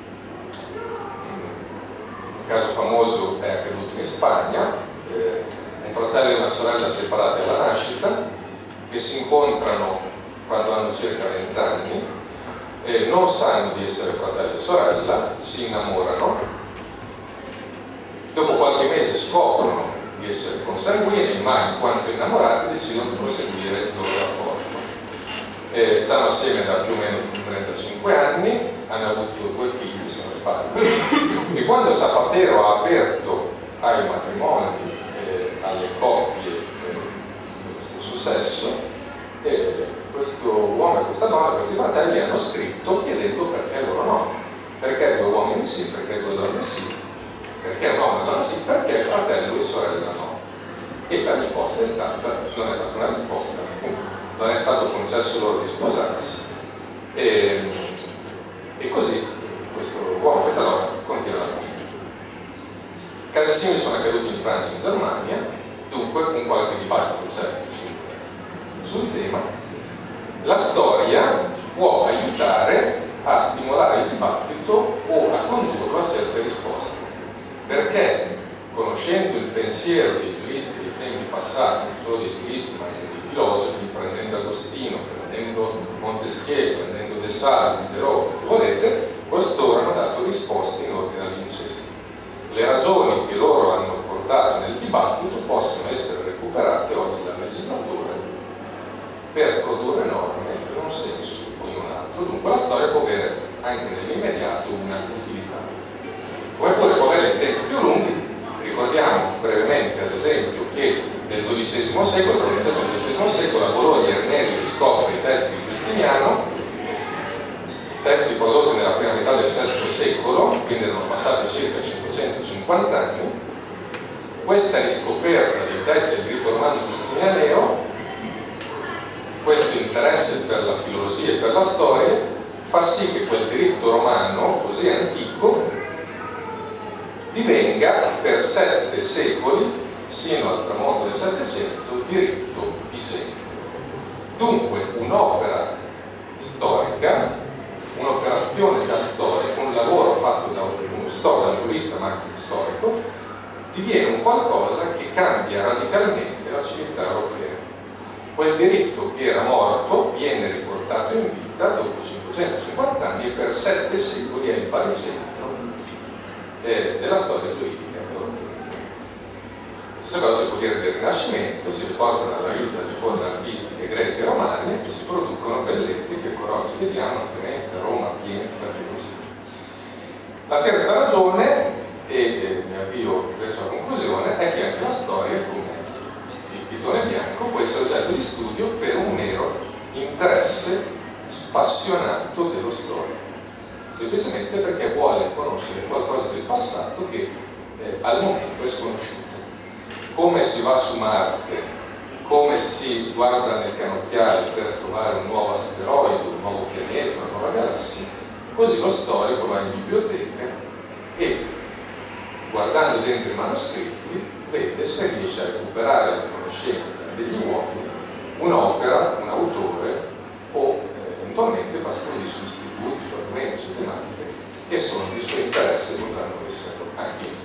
famoso è accaduto in Spagna, eh, un fratello e una sorella separati alla nascita, che si incontrano quando hanno circa venti anni, eh, non sanno di essere fratello e sorella, si innamorano, dopo qualche mese scoprono di essere consanguinei, ma in quanto innamorati decidono di proseguire il loro rapporto. Eh, stanno assieme da più o meno trentacinque anni, hanno avuto due figli se non sbaglio, e quando Zapatero ha aperto ai matrimoni, eh, alle coppie eh, dello stesso sesso, eh, questo uomo e questa donna, questi fratelli hanno scritto chiedendo perché loro no, perché due uomini sì, perché due donne sì, perché un uomo e una donna sì, perché fratello e sorella no. E la risposta è stata, non è stata una risposta, non è stato concesso loro di sposarsi, e, e così questo uomo e questa donna continuano. Casi simili sono accaduti in Francia e in Germania, dunque un qualche dibattito c'è sul, sul tema. La storia può aiutare a stimolare il dibattito o a condurlo a certe risposte, perché conoscendo il pensiero dei giuristi dei tempi passati, non solo dei giuristi ma anche dei filosofi, prendendo Agostino, prendendo Montesquieu, prendendo De Sade, Diderot, che volete, costoro hanno dato risposte in ordine all'incesto. Le ragioni che loro hanno portato nel dibattito possono essere recuperate oggi dal legislatore per produrre norme in un senso o in un altro. Dunque la storia può avere anche nell'immediato una utilità, come pure può avere in tempi più lunghi. Ricordiamo brevemente ad esempio che nel dodicesimo secolo, tra il dodicesimo secolo, a Bologna Erneri riscopre i testi di Giustiniano, testi prodotti nella prima metà del sesto secolo, quindi erano passati circa cinquecentocinquanta anni. Questa riscoperta dei testi del diritto romano giustinianeo, questo interesse per la filologia e per la storia, fa sì che quel diritto romano così antico divenga per sette secoli, sino al tramonto del Settecento, diritto vigente. Dunque un'opera storica, un'operazione da storico, un lavoro fatto da uno storico, da un giurista ma anche storico, diviene un qualcosa che cambia radicalmente la civiltà europea. Quel diritto che era morto viene riportato in vita dopo cinquecentocinquanta anni e per sette secoli è il baricentro eh, della storia giuridica europea. La stessa cosa si può dire del Rinascimento, si riportano alla vita le forme artistiche greche e romane e si producono bellezze che ancora oggi vediamo a Firenze, a Roma, a Pienza e così. La terza ragione, e eh, mi avvio verso la conclusione, è che anche la storia, come il pitone bianco, può essere oggetto di studio per un mero interesse spassionato dello storico, semplicemente perché vuole conoscere qualcosa del passato che eh, al momento è sconosciuto. Come si va su Marte, come si guarda nel cannocchiale per trovare un nuovo asteroide, un nuovo pianeta, una nuova galassia, così lo storico va in biblioteca e, guardando dentro i manoscritti, vede se riesce a recuperare la conoscenza degli uomini un'opera, un autore o eh, eventualmente fa studi su istituti, su argomenti, su tematiche che sono di suo interesse e potranno esserlo anche in.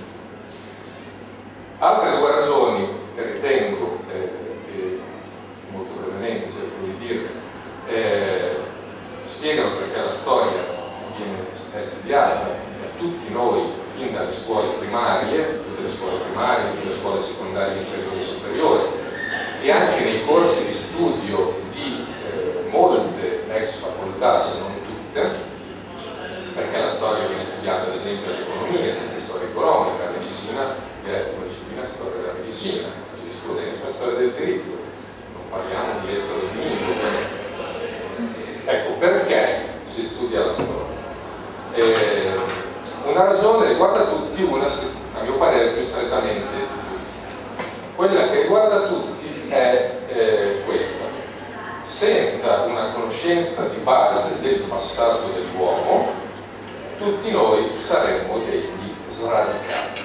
Altre due ragioni che ritengo, eh, eh, molto brevemente cerco di dire, eh, spiegano perché la storia viene è studiata da tutti noi fin dalle scuole primarie, tutte le scuole primarie, tutte le scuole secondarie inferiori e superiori, e anche nei corsi di studio di eh, molte ex facoltà, se non tutte, perché la storia viene studiata ad esempio all'economia, questa storia economica, la medicina, che è una disciplina storia della medicina, la giurisprudenza, storia del diritto, non parliamo di lettore di lingua. Ecco, perché si studia la storia? Eh, una ragione riguarda tutti, una a mio parere più strettamente giuristica. Quella che riguarda tutti è eh, questa: senza una conoscenza di base del passato dell'uomo, tutti noi saremmo degli sradicati.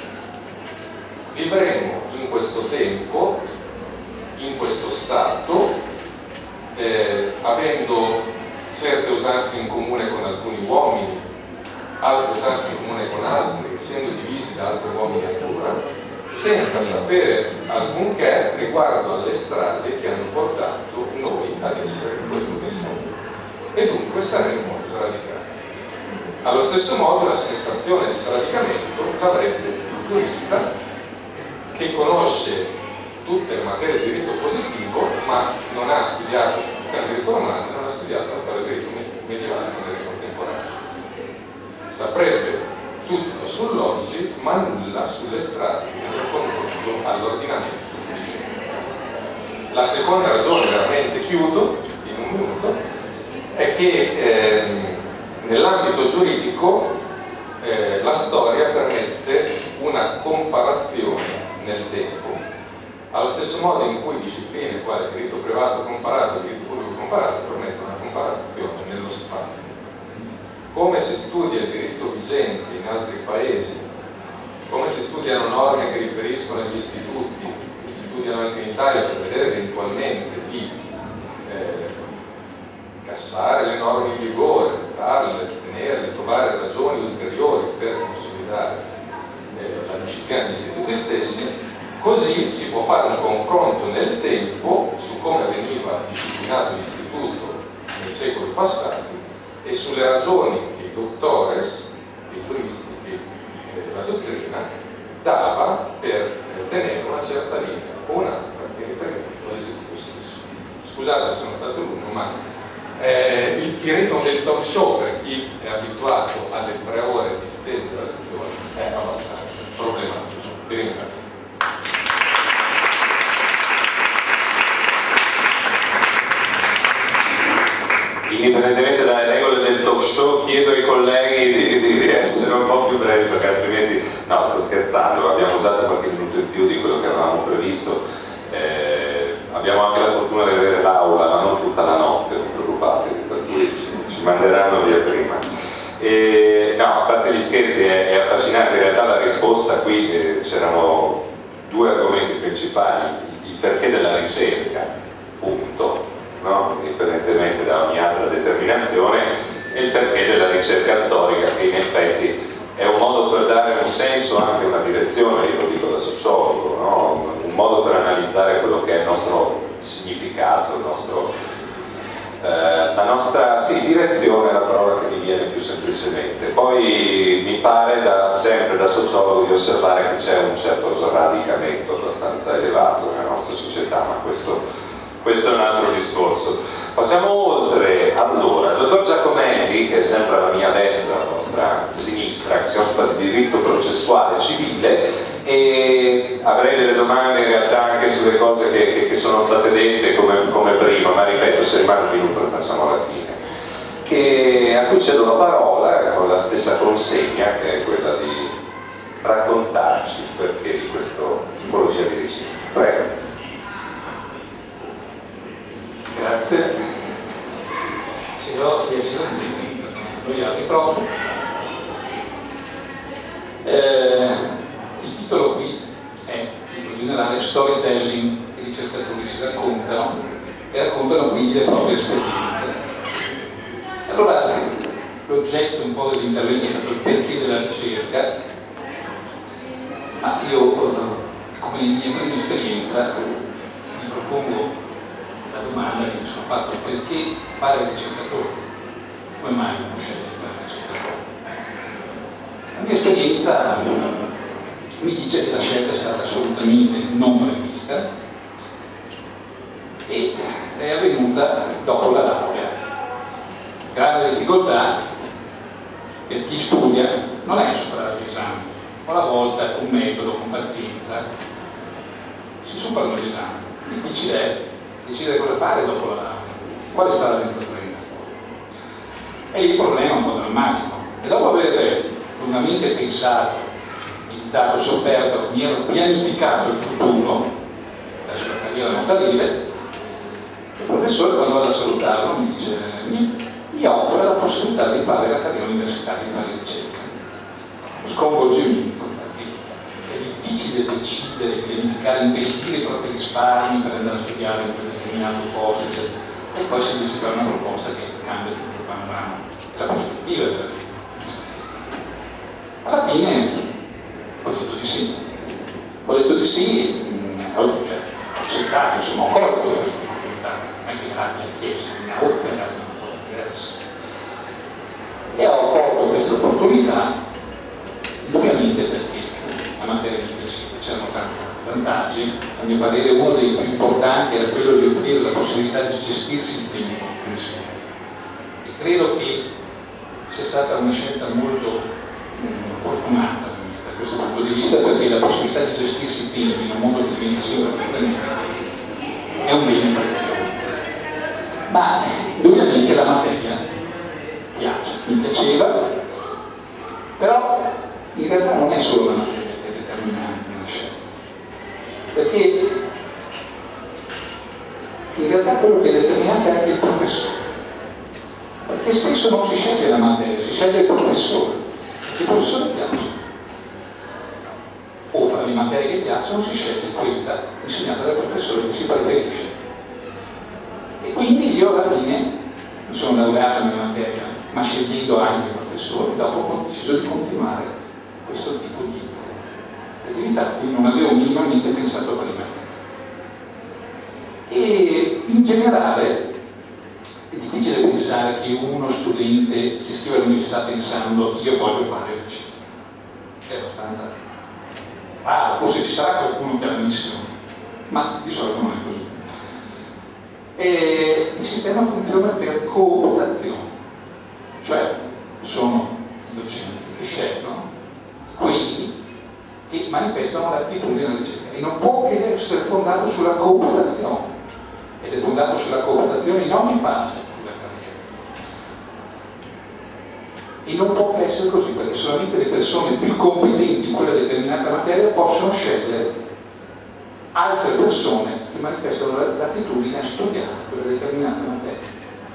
Vivremmo in questo tempo, in questo stato, eh, avendo certe usanze in comune con alcuni uomini, altre usanze in comune con altri, essendo divisi da altri uomini ancora, senza sapere alcunché riguardo alle strade che hanno portato noi ad essere quello che siamo, e dunque saremmo sradicati. Allo stesso modo la sensazione di sradicamento l'avrebbe il giurista che conosce tutte le materie di diritto positivo, ma non ha studiato l'istituzione del diritto romano, non ha studiato la storia del diritto medievale e contemporaneo. Saprebbe tutto sull'oggi, ma nulla sulle strade che hanno condotto all'ordinamento vigente. La seconda ragione, veramente chiudo in un minuto, è che ehm, nell'ambito giuridico eh, la storia permette una comparazione nel tempo, allo stesso modo in cui discipline quali diritto privato comparato e diritto pubblico comparato permettono una comparazione nello spazio. Come si studia il diritto vigente in altri paesi, come si studiano norme che riferiscono agli istituti, che si studiano anche in Italia per vedere eventualmente di eh, cassare le norme in vigore, darle, tenerle, trovare ragioni ulteriori per consolidare eh, la disciplina degli istituti stessi, così si può fare un confronto nel tempo su come veniva disciplinato l'istituto nei secoli passati e sulle ragioni che i doctores, i giuristi, che eh, la dottrina dava per eh, tenere una certa linea o un'altra in riferimento all'istituto stesso. Scusate, sono stato lungo, ma eh, il, il ritmo del talk show per chi è abituato alle tre ore di stesi della lezione è abbastanza problematico. Vi ringrazio. Indipendentemente dalle regole del talk show, chiedo ai colleghi di, di, di essere un po' più brevi, perché altrimenti, no, sto scherzando, abbiamo usato qualche minuto in più di quello che avevamo previsto. Eh, abbiamo anche la fortuna di avere l'aula, ma non tutta la notte, non preoccupatevi, per cui ci, ci manderanno via prima. E, no, a parte gli scherzi, è, è affascinante, in realtà la risposta qui eh, c'erano due argomenti principali: il perché della ricerca, punto, no? Indipendentemente da ogni altra determinazione, e il perché della ricerca storica, che in effetti è un modo per dare un senso, anche una direzione, io lo dico da sociologo, no? Un modo per analizzare quello che è il nostro significato, il nostro, eh, la nostra sì, direzione è la parola che mi viene più semplicemente. Poi mi pare da, sempre da sociologo di osservare che c'è un certo sradicamento abbastanza elevato nella nostra società, ma questo Questo è un altro discorso. Passiamo oltre. Allora, il dottor Giacomelli, che è sempre alla mia destra, alla nostra sinistra, che si occupa di diritto processuale civile, e avrei delle domande in realtà anche sulle cose che, che, che sono state dette come, come prima, ma ripeto, se rimane un minuto le facciamo alla fine. Che, a cui cedo la parola con la stessa consegna, che è quella di raccontarci il perché di questa tipologia di ricerca. Prego. Grazie. Signor noi al microfono. Eh, il titolo qui è, il titolo generale, Storytelling, i ricercatori si raccontano e raccontano quindi le proprie esperienze. Allora, l'oggetto un po' dell'intervento è stato il perché della ricerca, ma io, come mia prima esperienza, mi propongo la domanda che mi sono fatto: perché fare il ricercatore? Come mai non scegliere di fare il ricercatore? La mia esperienza mi dice che la scelta è stata assolutamente non prevista e è avvenuta dopo la laurea. Grande difficoltà per chi studia non è superare gli esami, ma alla volta con metodo, con pazienza si superano gli esami. Difficile è decidere cosa fare dopo la laurea, quale strada intraprendere. E il problema è un po' drammatico. E dopo aver lungamente pensato, meditato, sofferto, mi ero pianificato il futuro verso la carriera notarile, il professore, quando vado a salutarlo, mi dice, mi, mi offre la possibilità di fare la carriera universitaria, di fare ricerca. Lo sconvolgimento, perché è difficile decidere, pianificare, investire i propri risparmi per andare a studiare in quel determinato posto, eccetera. E poi si dice fare una proposta che cambia tutto il panorama e la prospettiva della vita. Alla fine di sì. Ho detto di sì, mh, ho, cioè, ho accettato, insomma, ho colto questa opportunità, non è che me l'abbia chiesto, mi ha offerto una cosa diversa. E ho colto questa opportunità, ovviamente perché la materia mi piaceva, c'erano tanti altri vantaggi. A mio parere uno dei più importanti era quello di offrire la possibilità di gestirsi il tempo insieme. E credo che sia stata una scelta molto mh, fortunata da questo punto di vista, perché la possibilità di gestirsi il tempo in un mondo che diventa sempre più frenetico è un bene prezioso. Ma ovviamente la materia piace, mi piaceva, però in realtà non è solo la materia che è determinante nella scelta, perché in realtà quello che è determinante è anche il professore, perché spesso non si sceglie la materia, si sceglie il professore, perché il professore piace, o fra le materie che piacciono si sceglie quella insegnata dal professore che si preferisce. E quindi io alla fine mi sono laureato nella materia, ma scegliendo anche il professore, dopo ho deciso di continuare questo tipo di attività a cui non avevo minimamente pensato prima. E in generale è difficile pensare che uno studente si iscrive all'università pensando io voglio fare ricerca. È abbastanza raro, forse ci sarà qualcuno che ha la missione, ma di solito non è così. E il sistema funziona per cooptazione, cioè sono i docenti che scelgono quelli che manifestano l'attitudine alla ricerca, e non può che essere fondato sulla cooptazione, ed è fondato sulla cooptazione in ogni fase della carriera. E non può che essere così, perché solamente le persone più competenti in quella determinata materia possono scegliere altre persone che manifestano l'attitudine a studiare quella determinata materia.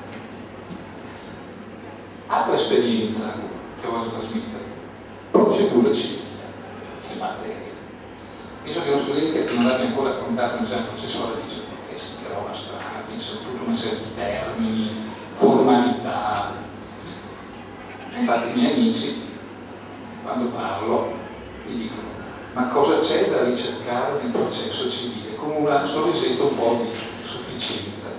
Altra esperienza che voglio trasmettere: procedure civili di materia. Penso che uno studente che non abbia ancora affrontato un esame processuale dice che roba strana, pensa a tutta una serie di termini, formalità. Infatti i miei amici, quando parlo, mi dicono: ma cosa c'è da ricercare nel processo civile? Con un sorrisetto un po' di sufficienza.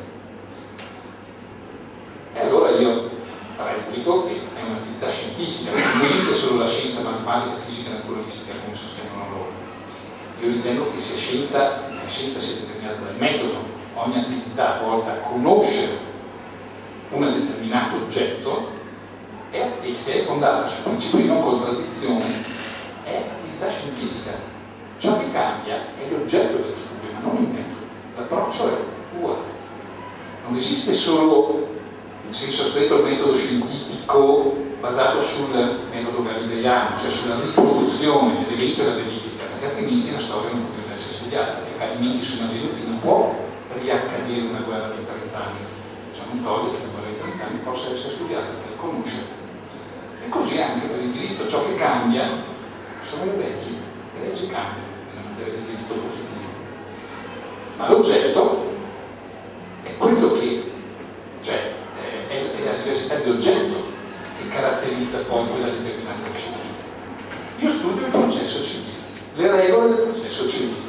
E allora io replico che è un'attività scientifica, non esiste solo la scienza matematica, fisica e naturalistica come sostengono loro. Io ritengo che sia scienza, la scienza sia determinata dal metodo. Ogni attività volta a conoscere un determinato oggetto è, è fondata su principio di non contraddizione, è attività scientifica. Ciò che cambia è l'oggetto dello studio, ma non il metodo. L'approccio è uguale. Non esiste solo in senso stretto il metodo scientifico basato sul metodo galileiano, cioè sulla riproduzione dell'evento e della verifica, perché altrimenti la storia non potrebbe essere studiata. Gli accadimenti sono avvenuti, non può riaccadere una guerra di trent'anni, cioè non toglie che la guerra di trent'anni possa essere studiata per conoscere. E così anche per il diritto, ciò che cambia sono le leggi, le leggi cambiano nella materia del diritto positivo, ma l'oggetto è quello che, cioè è, è la diversità di oggetto che caratterizza poi quella determinata disciplina. Io studio il processo civile, le regole del processo civile,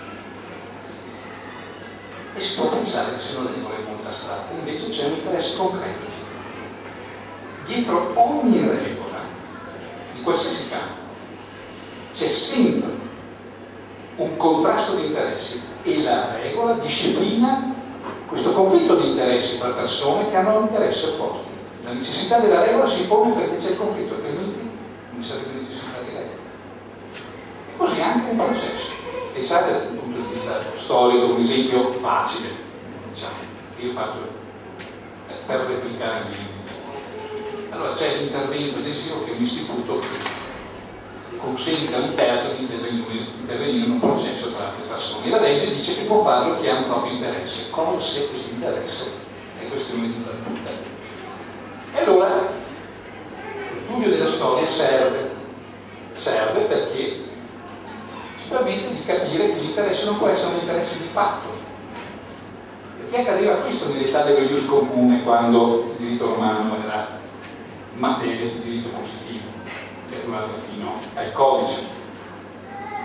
e si può pensare che siano regole molto astratte, invece c'è un interesse concreto dietro ogni regola di qualsiasi campo. C'è sempre un contrasto di interessi e la regola disciplina questo conflitto di interessi tra persone che hanno interessi opposti. La necessità della regola si pone perché c'è il conflitto, altrimenti non sarebbe necessità di regola. E così anche un processo. Pensate dal punto di vista storico, un esempio facile, diciamo, che io faccio per replicare gli indici. Allora c'è l'intervento lesivo, che è un istituto che consente a un terzo di intervenire, intervenire in un processo tra altre persone, e la legge dice che può farlo chi ha un proprio interesse, come se questo interesse è questione di battuta. E allora lo studio della storia serve, serve perché ci permette di capire che l'interesse non può essere un interesse di fatto. Perché accadeva questo nell'età dello ius comune, quando il diritto romano era materia di diritto positivo, che è durato fino al codice.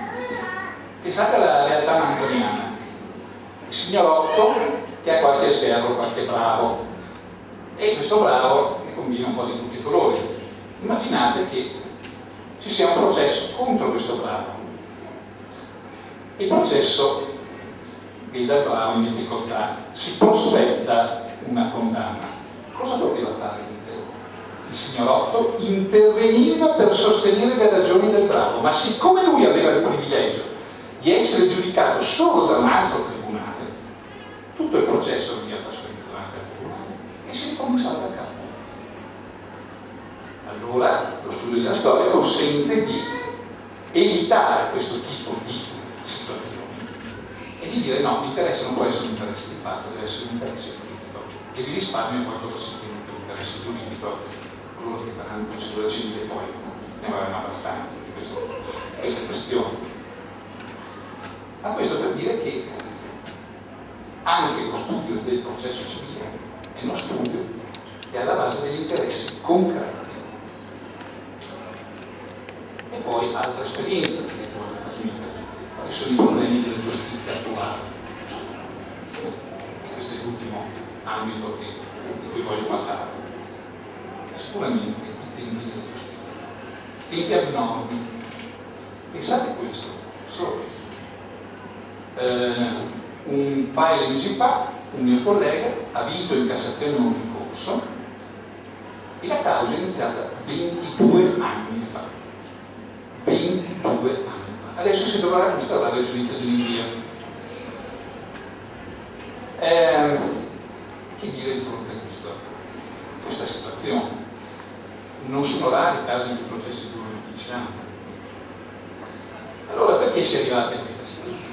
Pensate alla realtà manzoniana, il signorotto che ha qualche sberro, qualche bravo, e questo bravo che combina un po' di tutti i colori. Immaginate che ci sia un processo contro questo bravo. Il processo vede il bravo in difficoltà, si prospetta una condanna. Cosa poteva fare il signorotto? Interveniva per sostenere le ragioni del bravo, ma siccome lui aveva il privilegio di essere giudicato solo da un altro tribunale, tutto il processo veniva trasferito davanti al tribunale e si ricominciava da capo. Allora lo studio della storia consente di evitare questo tipo di situazioni e di dire no, l'interesse non può essere un interesse di fatto, deve essere un interesse giuridico, e vi risparmio qualcosa si tiene per l'interesse giuridico, coloro che faranno procedura civile poi ne avranno abbastanza di questo, queste questioni. Ma questo per dire che anche lo studio del processo civile è uno studio che è alla base degli interessi concreti. E poi altra esperienza che voglio quali sono i problemi della giustizia attuale. E questo è l'ultimo ambito che, di cui voglio parlare. Sicuramente i tempi della giustizia, tempi abnormi. Pensate questo, solo questo. Eh, un paio di mesi fa un mio collega ha vinto in Cassazione un ricorso e la causa è iniziata ventidue anni fa. ventidue anni fa. Adesso si dovrà instaurare il giudizio di rinvio. Eh, che dire di fronte a questo, questa situazione? Non sono rari i casi in cui i processi durano dieci anni. Allora perché si è arrivati a questa situazione?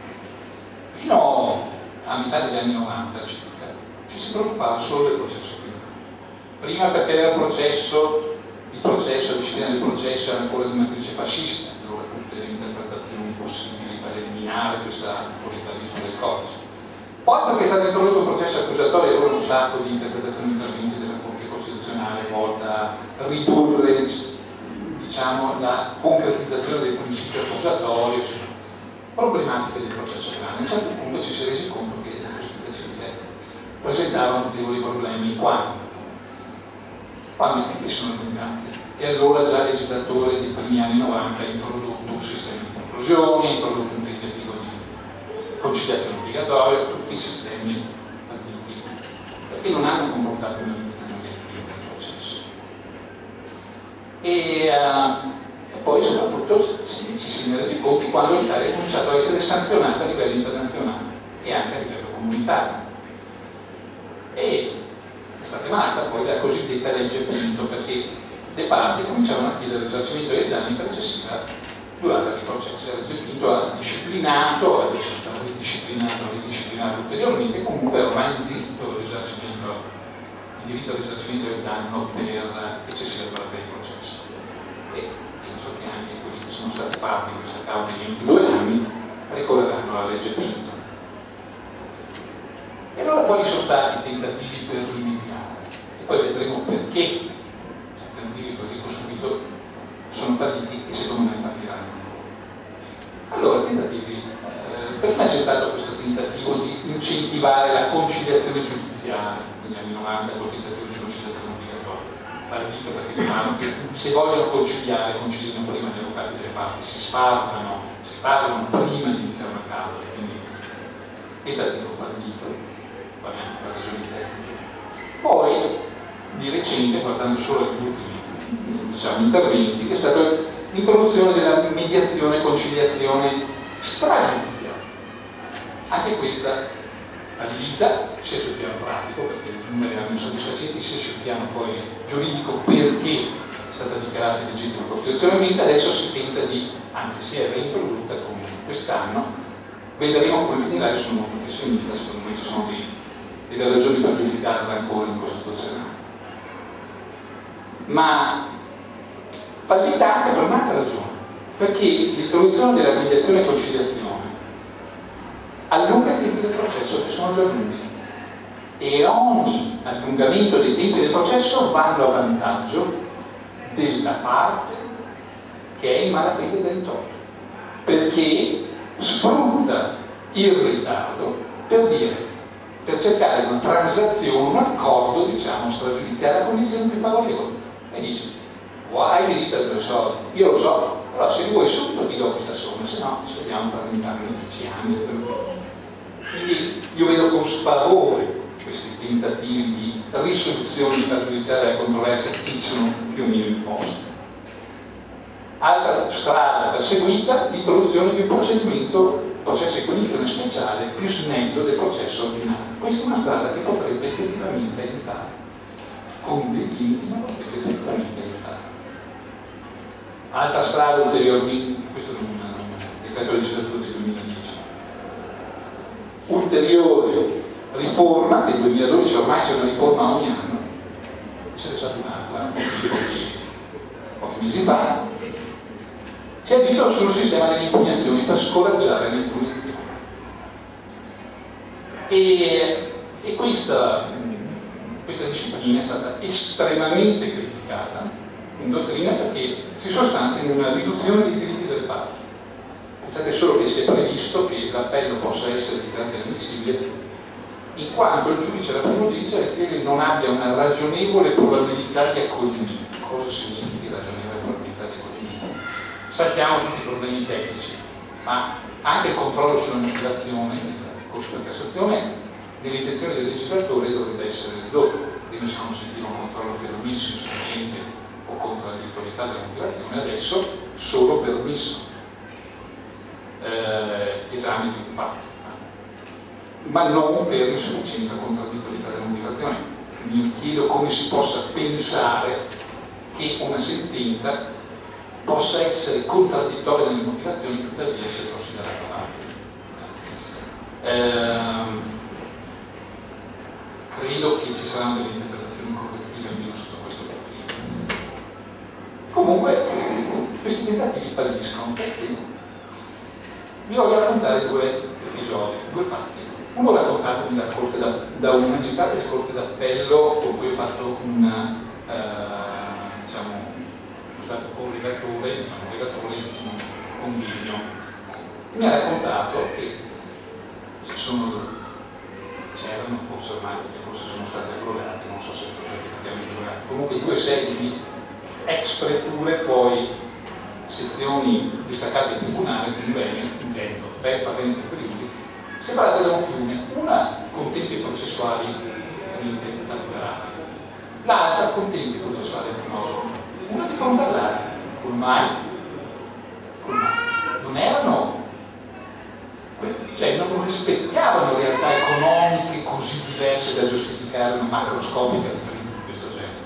Fino a metà degli anni novanta circa ci si preoccupava solo del processo penale. Prima perché era un processo, il processo, la disciplina del processo era ancora di matrice fascista, allora tutte le interpretazioni possibili per eliminare questo autoritarismo del codice. Poi perché è stato introdotto un processo accusatorio, allora un sacco di interpretazioni interventi della Corte Costituzionale volta a ridurre, diciamo, la concretizzazione del principio accusatorio, problematiche del processo penale. A un certo punto ci si è resi conto che la giustizia civile presentava notevoli problemi quando? Quando i tempi sono allungati. E allora già il legislatore dei primi anni novanta ha introdotto un sistema di conclusioni, ha introdotto un tentativo di conciliazione obbligatoria, tutti i sistemi falliti, perché non hanno comportato una riduzione dei tempi del processo. E, uh, e poi soprattutto ci, ci si è resi conto quando l'Italia ha cominciato a essere sanzionata a livello internazionale e anche a livello comunitario. E è stata emanata poi la cosiddetta legge Pinto, perché le parti cominciavano a chiedere il risarcimento dei danni per eccessiva durata dei processi. La legge Pinto ha disciplinato, adesso è stato ridisciplinato, ridisciplinato ulteriormente, comunque ormai il diritto al risarcimento, il diritto al risarcimento del danno per eccessiva durata dei processi. E penso che anche quelli che sono stati parti in questa causa di ventidue anni ricorreranno alla legge Pinto. E allora quali sono stati i tentativi per rimediare? E poi vedremo perché questi tentativi, lo dico subito, sono falliti e secondo me falliranno. Allora, tentativi. Eh, prima c'è stato questo tentativo di incentivare la conciliazione giudiziaria negli anni novanta col tentativo di conciliazione obbligatoria. Fallito perché dicevano che se vogliono conciliare, conciliano prima gli avvocati delle parti, si sparlano, si parlano prima di iniziare una causa, quindi tentativo fallito. Per ragioni tecniche. Poi, di recente, guardando solo agli ultimi, diciamo, interventi, è stata l'introduzione della mediazione e conciliazione stragiudiziale. Anche questa fallita, sia sul piano pratico, perché i numeri erano insoddisfacenti, sia sul piano poi giuridico, perché è stata dichiarata illegittima costituzionalmente. Adesso si tenta di, anzi si è reintrodotta come quest'anno, vedremo come finirà. Io sono molto pessimista, secondo me ci sono dei delle ragioni per giudicarla ancora in Costituzionale. Ma fallita anche per un'altra ragione, perché l'introduzione della mediazione e conciliazione allunga i tempi del processo, che sono già lunghi, e ogni allungamento dei tempi del processo vanno a vantaggio della parte che è in malafede del torto, perché sfrutta il ritardo per dire, per cercare una transazione, un accordo, diciamo, stragiudiziale a condizioni più favorevoli. E dice, hai diritto a due soldi, io lo so, però se li vuoi subito ti do questa somma, se no ci dobbiamo fare in dieci anni. Quindi io vedo con sfavore questi tentativi di risoluzione stragiudiziale della controversia che sono più o meno imposti. Altra strada perseguita, l'introduzione di un procedimento, processo di cognizione speciale più snello del processo ordinario. Questa è una strada che potrebbe effettivamente aiutare, con dei limiti, ma potrebbe effettivamente aiutare. Altra strada ulteriormente, questo è un decreto legislativo del duemiladieci, ulteriore riforma del duemiladodici, ormai c'è una riforma ogni anno, ce n'è stata un'altra pochi, pochi mesi fa, si è agito sul sistema delle impugnazioni per scoraggiare le impugnazioni. E, e questa, questa disciplina è stata estremamente criticata in dottrina perché si sostanzia in una riduzione dei diritti del parti. Pensate solo che si è previsto che l'appello possa essere dichiarato inammissibile in quanto il giudice della prima udienza ritiene non abbia una ragionevole probabilità di accoglimento. Cosa significa ragionevole probabilità di accoglimento? Sappiamo tutti i problemi tecnici, ma anche il controllo sulla motivazione del corso di Cassazione nell'intenzione del legislatore dovrebbe essere ridotto. Prima si consentiva un controllo permesso, insufficiente o contro la virtualità della motivazione, adesso solo permesso. Eh, esame di un fatto, ma non per insufficienza o contraddittorietà della motivazione. Quindi mi chiedo come si possa pensare che una sentenza possa essere contraddittoria delle motivazioni, tuttavia essere considerata valida. Ehm, credo che ci saranno delle interpretazioni correttive almeno sotto questo profilo. Comunque, questi tentativi falliscono perché vi voglio raccontare due episodi, due fatti. Uno raccontato da, corte da, da un magistrato di corte d'appello con cui ho fatto una, eh, diciamo, sono stato correlatore, diciamo, relatore di un convegno. Mi ha raccontato che ci sono, c'erano forse ormai, che forse sono state abrogate, non so se sono state effettivamente abrogate, comunque due sedi di ex preture, poi sezioni distaccate del tribunale di Veneto, in Veneto, Veneto e Friuli, separate da un fiume, una con tempi processuali veramente azzerati, l'altra con tempi processuali abnormi, una di fronte all'altra, come mai? Come mai? Non erano, cioè non rispecchiavano realtà economiche così diverse da giustificare una macroscopica differenza di questo genere.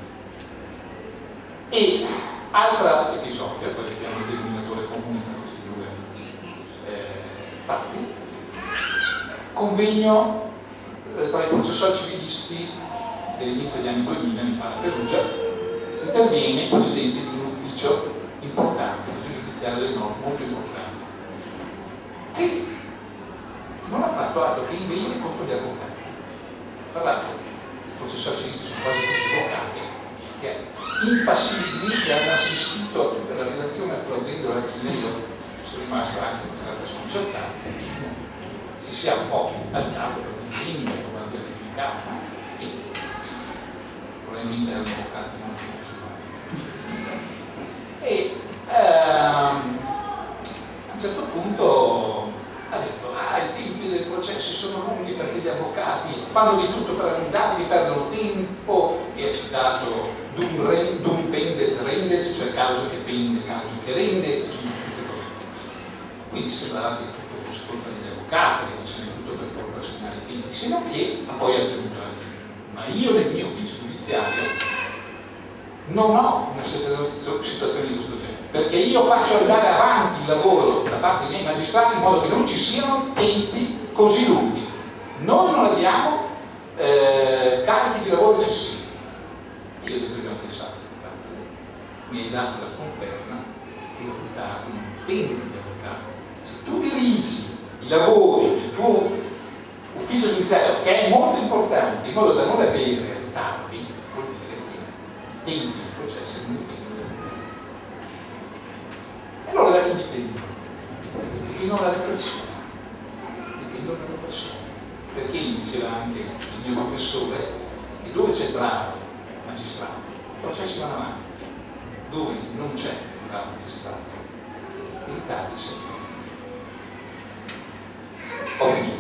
E altro episodio, quello che chiamo il denominatore comune tra questi due eh, fatti, convegno eh, tra i processuali civilisti dell'inizio degli anni duemila, mi pare a Perugia, interviene il presidente di un ufficio importante, un ufficio giudiziario del nord, molto importante, che non ha fatto altro che inveire contro gli avvocati. Tra l'altro, i processuali civilisti sono quasi tutti avvocati, che impassibilmente hanno assistito a tutta la relazione applaudendo alla fine. Io sono rimasto anche abbastanza sconcertato, si sia un po' alzato per un film quando è pubblicato, e probabilmente erano avvocati molto musulmani. E ehm, a un certo punto ha detto, ah, i tempi dei processi sono lunghi perché gli avvocati fanno di tutto per allungarli, perdono tempo, e ha citato Dum pendet rendet, cioè causa che pende, causa che rende, queste cose. Quindi sembrava che tutto fosse colpa degli avvocati, che facevano tutto per procrastinare i tempi, se non che ha poi aggiunto alla fine, ma io nel mio ufficio giudiziario non ho una situazione di questo genere, perché io faccio andare avanti il lavoro da parte dei miei magistrati in modo che non ci siano tempi così lunghi. Noi non abbiamo eh, carichi di lavoro eccessivi. Io ho detto che ho pensato, grazie, mi hai dato la conferma che il ritardo non dipende dagli avvocati. Se tu dirigi i lavori del tuo ufficio giudiziario, che è molto importante, in modo da non avere ritardi, vuol dire che i tempi del processo non dipendono dagli avvocati. E allora da chi dipendono? Dipendono dalla repressione. dipendo dalle persone, perché mi diceva anche il mio professore che dove c'è bravo magistrato i processi vanno avanti, dove non c'è un bravo magistrato i ritardi sempre. Ho finito.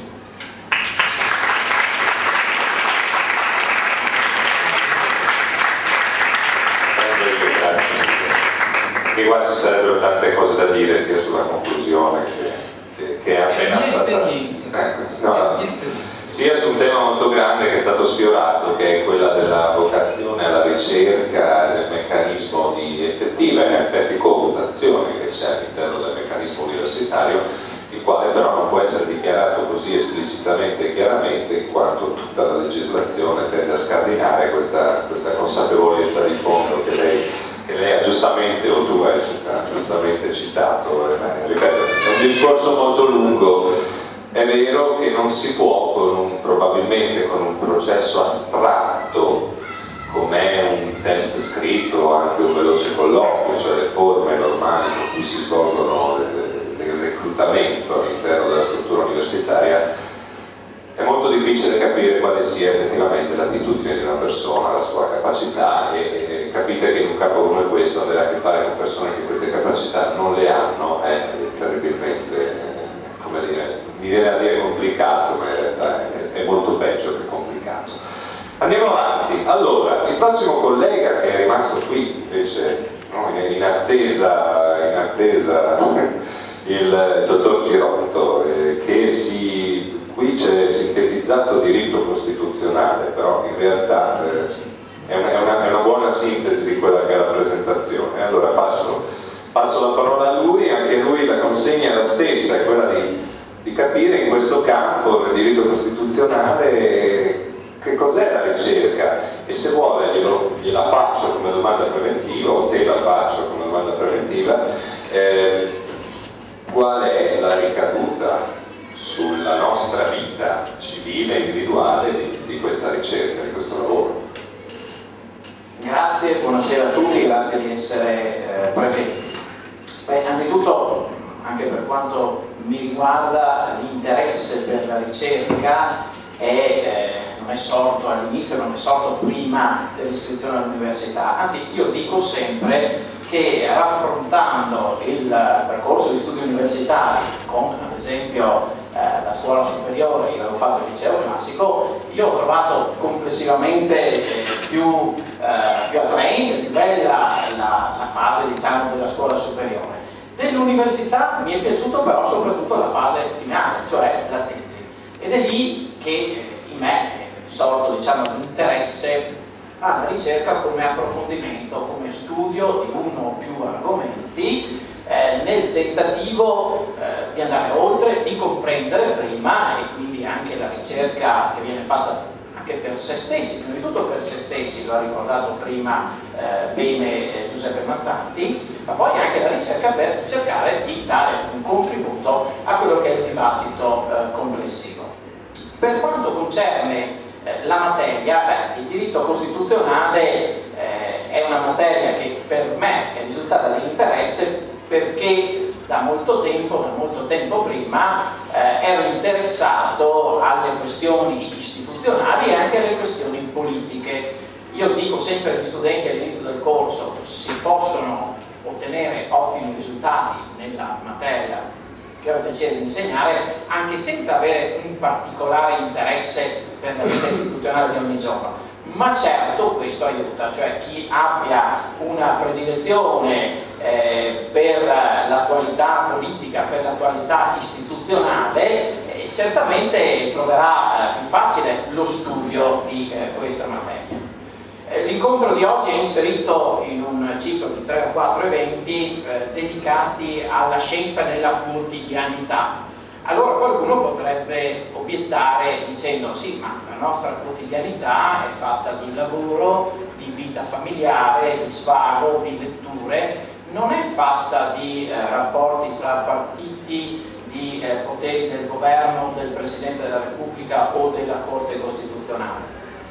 Che qua ci sarebbero tante cose da dire sia sulla conclusione che, che, che è appena stata no, sia su un tema molto grande che è stato sfiorato, che è quella della vocazione alla ricerca, del meccanismo di effettiva in effetti cooptazione che c'è all'interno del meccanismo universitario, il quale però non può essere dichiarato così esplicitamente e chiaramente, in quanto tutta la legislazione tende a scardinare questa, questa consapevolezza di fondo che lei che lei ha giustamente, o tu hai giustamente citato. Eh, ripeto, è un discorso molto lungo. È vero che non si può, con un, probabilmente con un processo astratto come un test scritto o anche un veloce colloquio, cioè le forme normali con cui si svolgono il reclutamento all'interno della struttura universitaria, è molto difficile capire quale sia effettivamente l'attitudine di una persona, la sua capacità, e, e capite che in un campo come questo avere a che fare con persone che queste capacità non le hanno è terribilmente, eh, come dire, mi viene a dire complicato, ma in realtà è, è molto peggio che complicato. Andiamo avanti. Allora, il prossimo collega che è rimasto qui invece, no, in, in attesa, in attesa il dottor Girotto, eh, che si qui c'è sintetizzato diritto costituzionale, però in realtà eh, è, una, è, una, è una buona sintesi di quella che è la presentazione. Allora passo, passo la parola a lui, anche lui la consegna è la stessa, è quella di, di capire in questo campo del diritto costituzionale che cos'è la ricerca, e se vuole glielo, gliela faccio come domanda preventiva, o te la faccio come domanda preventiva, eh, qual è la ricaduta sulla nostra vita civile e individuale di, di questa ricerca, di questo lavoro. Grazie, buonasera a tutti, grazie di essere eh, presenti. Beh, innanzitutto, anche per quanto mi riguarda, l'interesse per la ricerca è, eh, non è sorto all'inizio, non è sorto prima dell'iscrizione all'università, anzi io dico sempre che raffrontando il percorso di studi universitari con ad esempio eh, la scuola superiore, io avevo fatto il liceo classico, io ho trovato complessivamente eh, più, eh, più attraente, più bella la, la fase, diciamo, della scuola superiore. Dell'università mi è piaciuto però soprattutto la fase finale, cioè la tesi, ed è lì che eh, in me è sorto, diciamo, l'interesse alla ricerca come approfondimento, come studio di uno o più argomenti, eh, nel tentativo eh, di andare oltre, di comprendere prima, e quindi anche la ricerca che viene fatta anche per se stessi, prima di tutto per se stessi, lo ha ricordato prima eh, bene eh, Giuseppe Mazzanti, ma poi anche la ricerca per cercare di dare un contributo a quello che è il dibattito eh, complessivo. Per quanto concerne la materia, beh, il diritto costituzionale eh, è una materia che per me è risultata di interesse perché da molto tempo, da molto tempo prima, eh, ero interessato alle questioni istituzionali e anche alle questioni politiche. Io dico sempre agli studenti all'inizio del corso: si possono ottenere ottimi risultati nella materia che ho il piacere di insegnare anche senza avere un particolare interesse per la vita istituzionale di ogni giorno, ma certo questo aiuta, cioè chi abbia una predilezione eh, per l'attualità politica, per l'attualità istituzionale, eh, certamente troverà eh, più facile lo studio di eh, questa materia. Eh, l'incontro di oggi è inserito in un ciclo di tre o quattro eventi eh, dedicati alla scienza nella quotidianità. Allora qualcuno potrebbe obiettare dicendo: sì, ma la nostra quotidianità è fatta di lavoro, di vita familiare, di svago, di letture, non è fatta di eh, rapporti tra partiti, di eh, poteri del governo, del Presidente della Repubblica o della Corte Costituzionale.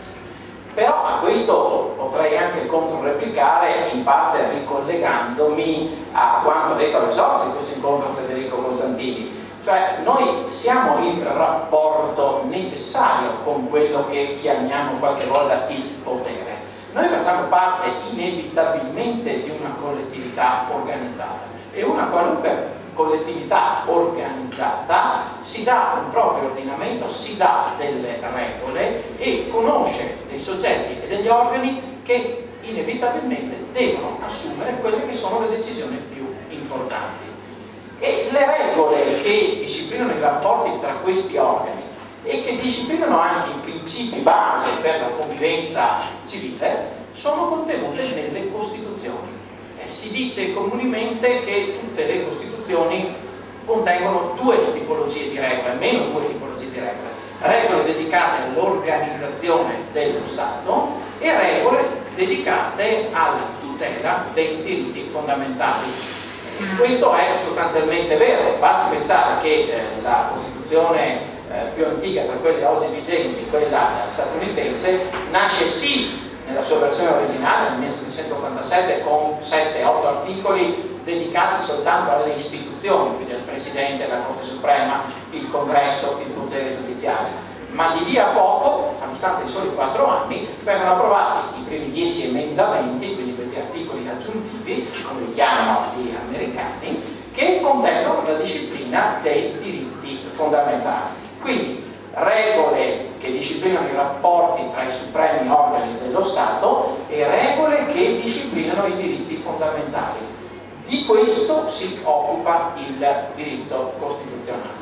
Però a questo potrei anche controreplicare, in parte ricollegandomi a quanto ha detto all'esordio di questo incontro Federico Costantini. Cioè noi siamo in rapporto necessario con quello che chiamiamo qualche volta il potere. Noi facciamo parte inevitabilmente di una collettività organizzata e una qualunque collettività organizzata si dà un proprio ordinamento, si dà delle regole e conosce dei soggetti e degli organi che inevitabilmente devono assumere quelle che sono le decisioni più importanti. E le regole che disciplinano i rapporti tra questi organi e che disciplinano anche i principi base per la convivenza civile sono contenute nelle Costituzioni. Eh, si dice comunemente che tutte le Costituzioni contengono due tipologie di regole, almeno due tipologie di regole. Regole dedicate all'organizzazione dello Stato e regole dedicate alla tutela dei diritti fondamentali. Questo è sostanzialmente vero, basti pensare che eh, la Costituzione eh, più antica tra quelle oggi vigenti, quella statunitense, nasce sì nella sua versione originale nel millesettecentottantasette con sette otto articoli dedicati soltanto alle istituzioni, quindi al Presidente, alla Corte Suprema, il Congresso, il potere giudiziario. Ma di lì a poco, a distanza di soli quattro anni, vengono approvati i primi dieci emendamenti, quindi questi articoli aggiuntivi, come li chiamano gli americani, che contengono la disciplina dei diritti fondamentali. Quindi regole che disciplinano i rapporti tra i supremi organi dello Stato e regole che disciplinano i diritti fondamentali. Di questo si occupa il diritto costituzionale.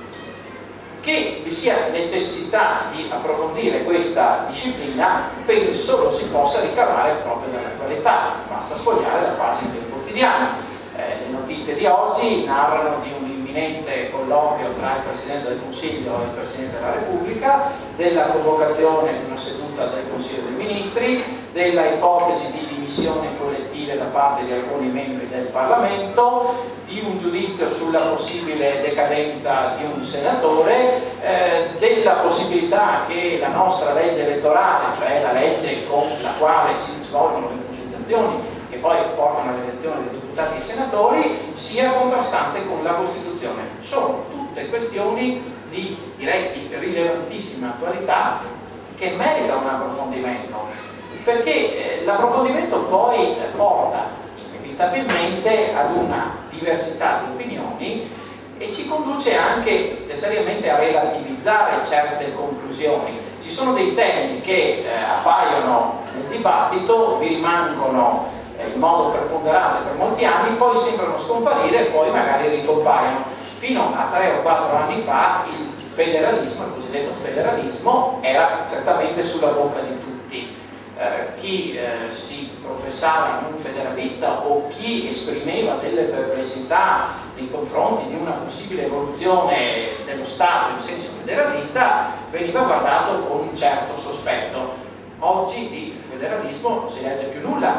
Che vi sia necessità di approfondire questa disciplina penso lo si possa ricavare proprio dall'attualità, basta sfogliare la pagina del quotidiano. Eh, le notizie di oggi narrano di un imminente colloquio tra il Presidente del Consiglio e il Presidente della Repubblica, della convocazione di una seduta del Consiglio dei Ministri, della ipotesi di dimissioni collettive da parte di alcuni membri del Parlamento, di un giudizio sulla possibile decadenza di un senatore, eh, della possibilità che la nostra legge elettorale, cioè la legge con la quale si svolgono le consultazioni che poi portano all'elezione dei deputati e senatori, sia contrastante con la Costituzione. Sono tutte questioni di, direi, di rilevantissima attualità che meritano un approfondimento, perché eh, l'approfondimento poi eh, porta inevitabilmente ad una diversità di opinioni e ci conduce anche necessariamente a relativizzare certe conclusioni. Ci sono dei temi che eh, appaiono nel dibattito, vi rimangono eh, in modo preponderante per molti anni, poi sembrano scomparire e poi magari ricompaiono. Fino a tre o quattro anni fa il federalismo, il cosiddetto federalismo, era certamente sulla bocca di tutti. Eh, chi eh, si professava non federalista o chi esprimeva delle perplessità nei confronti di una possibile evoluzione dello Stato in senso federalista veniva guardato con un certo sospetto. Oggi di federalismo non si legge più nulla,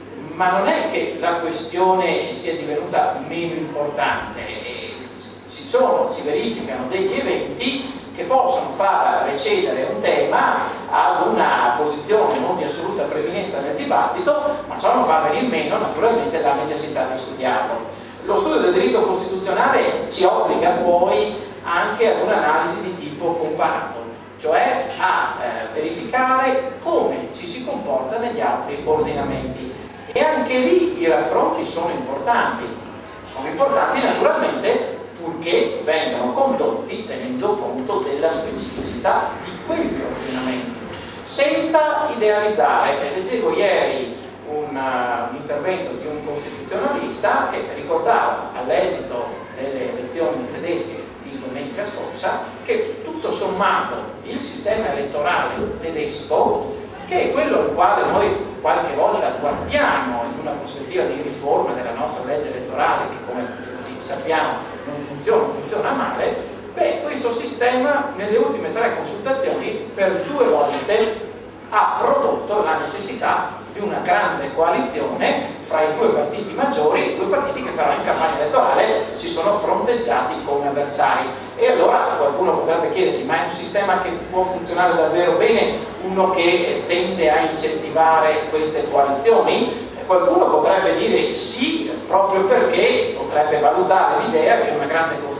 ma non è che la questione sia divenuta meno importante. Ci sono, si verificano degli eventi che possono far recedere un tema ad una posizione non di assoluta preminenza nel dibattito, ma ciò non fa venire meno naturalmente la necessità di studiarlo. Lo studio del diritto costituzionale ci obbliga poi anche ad un'analisi di tipo comparato, cioè a eh, verificare come ci si comporta negli altri ordinamenti. E anche lì i raffronti sono importanti, sono importanti naturalmente purché vengano condotti tenendo conto della specificità di quegli ordinamenti, senza idealizzare. Leggevo ieri un, uh, un intervento di un costituzionalista che ricordava all'esito delle elezioni tedesche di domenica scorsa che tutto sommato il sistema elettorale tedesco, che è quello al quale noi qualche volta guardiamo in una prospettiva di riforma della nostra legge elettorale, che come sappiamo non funziona, funziona male, beh, questo sistema nelle ultime tre consultazioni per due volte ha prodotto la necessità di una grande coalizione fra i due partiti maggiori, due partiti che però in campagna elettorale si sono fronteggiati come avversari. E allora qualcuno potrebbe chiedersi, ma è un sistema che può funzionare davvero bene, uno che tende a incentivare queste coalizioni? Qualcuno potrebbe dire sì, proprio perché potrebbe valutare l'idea che una grande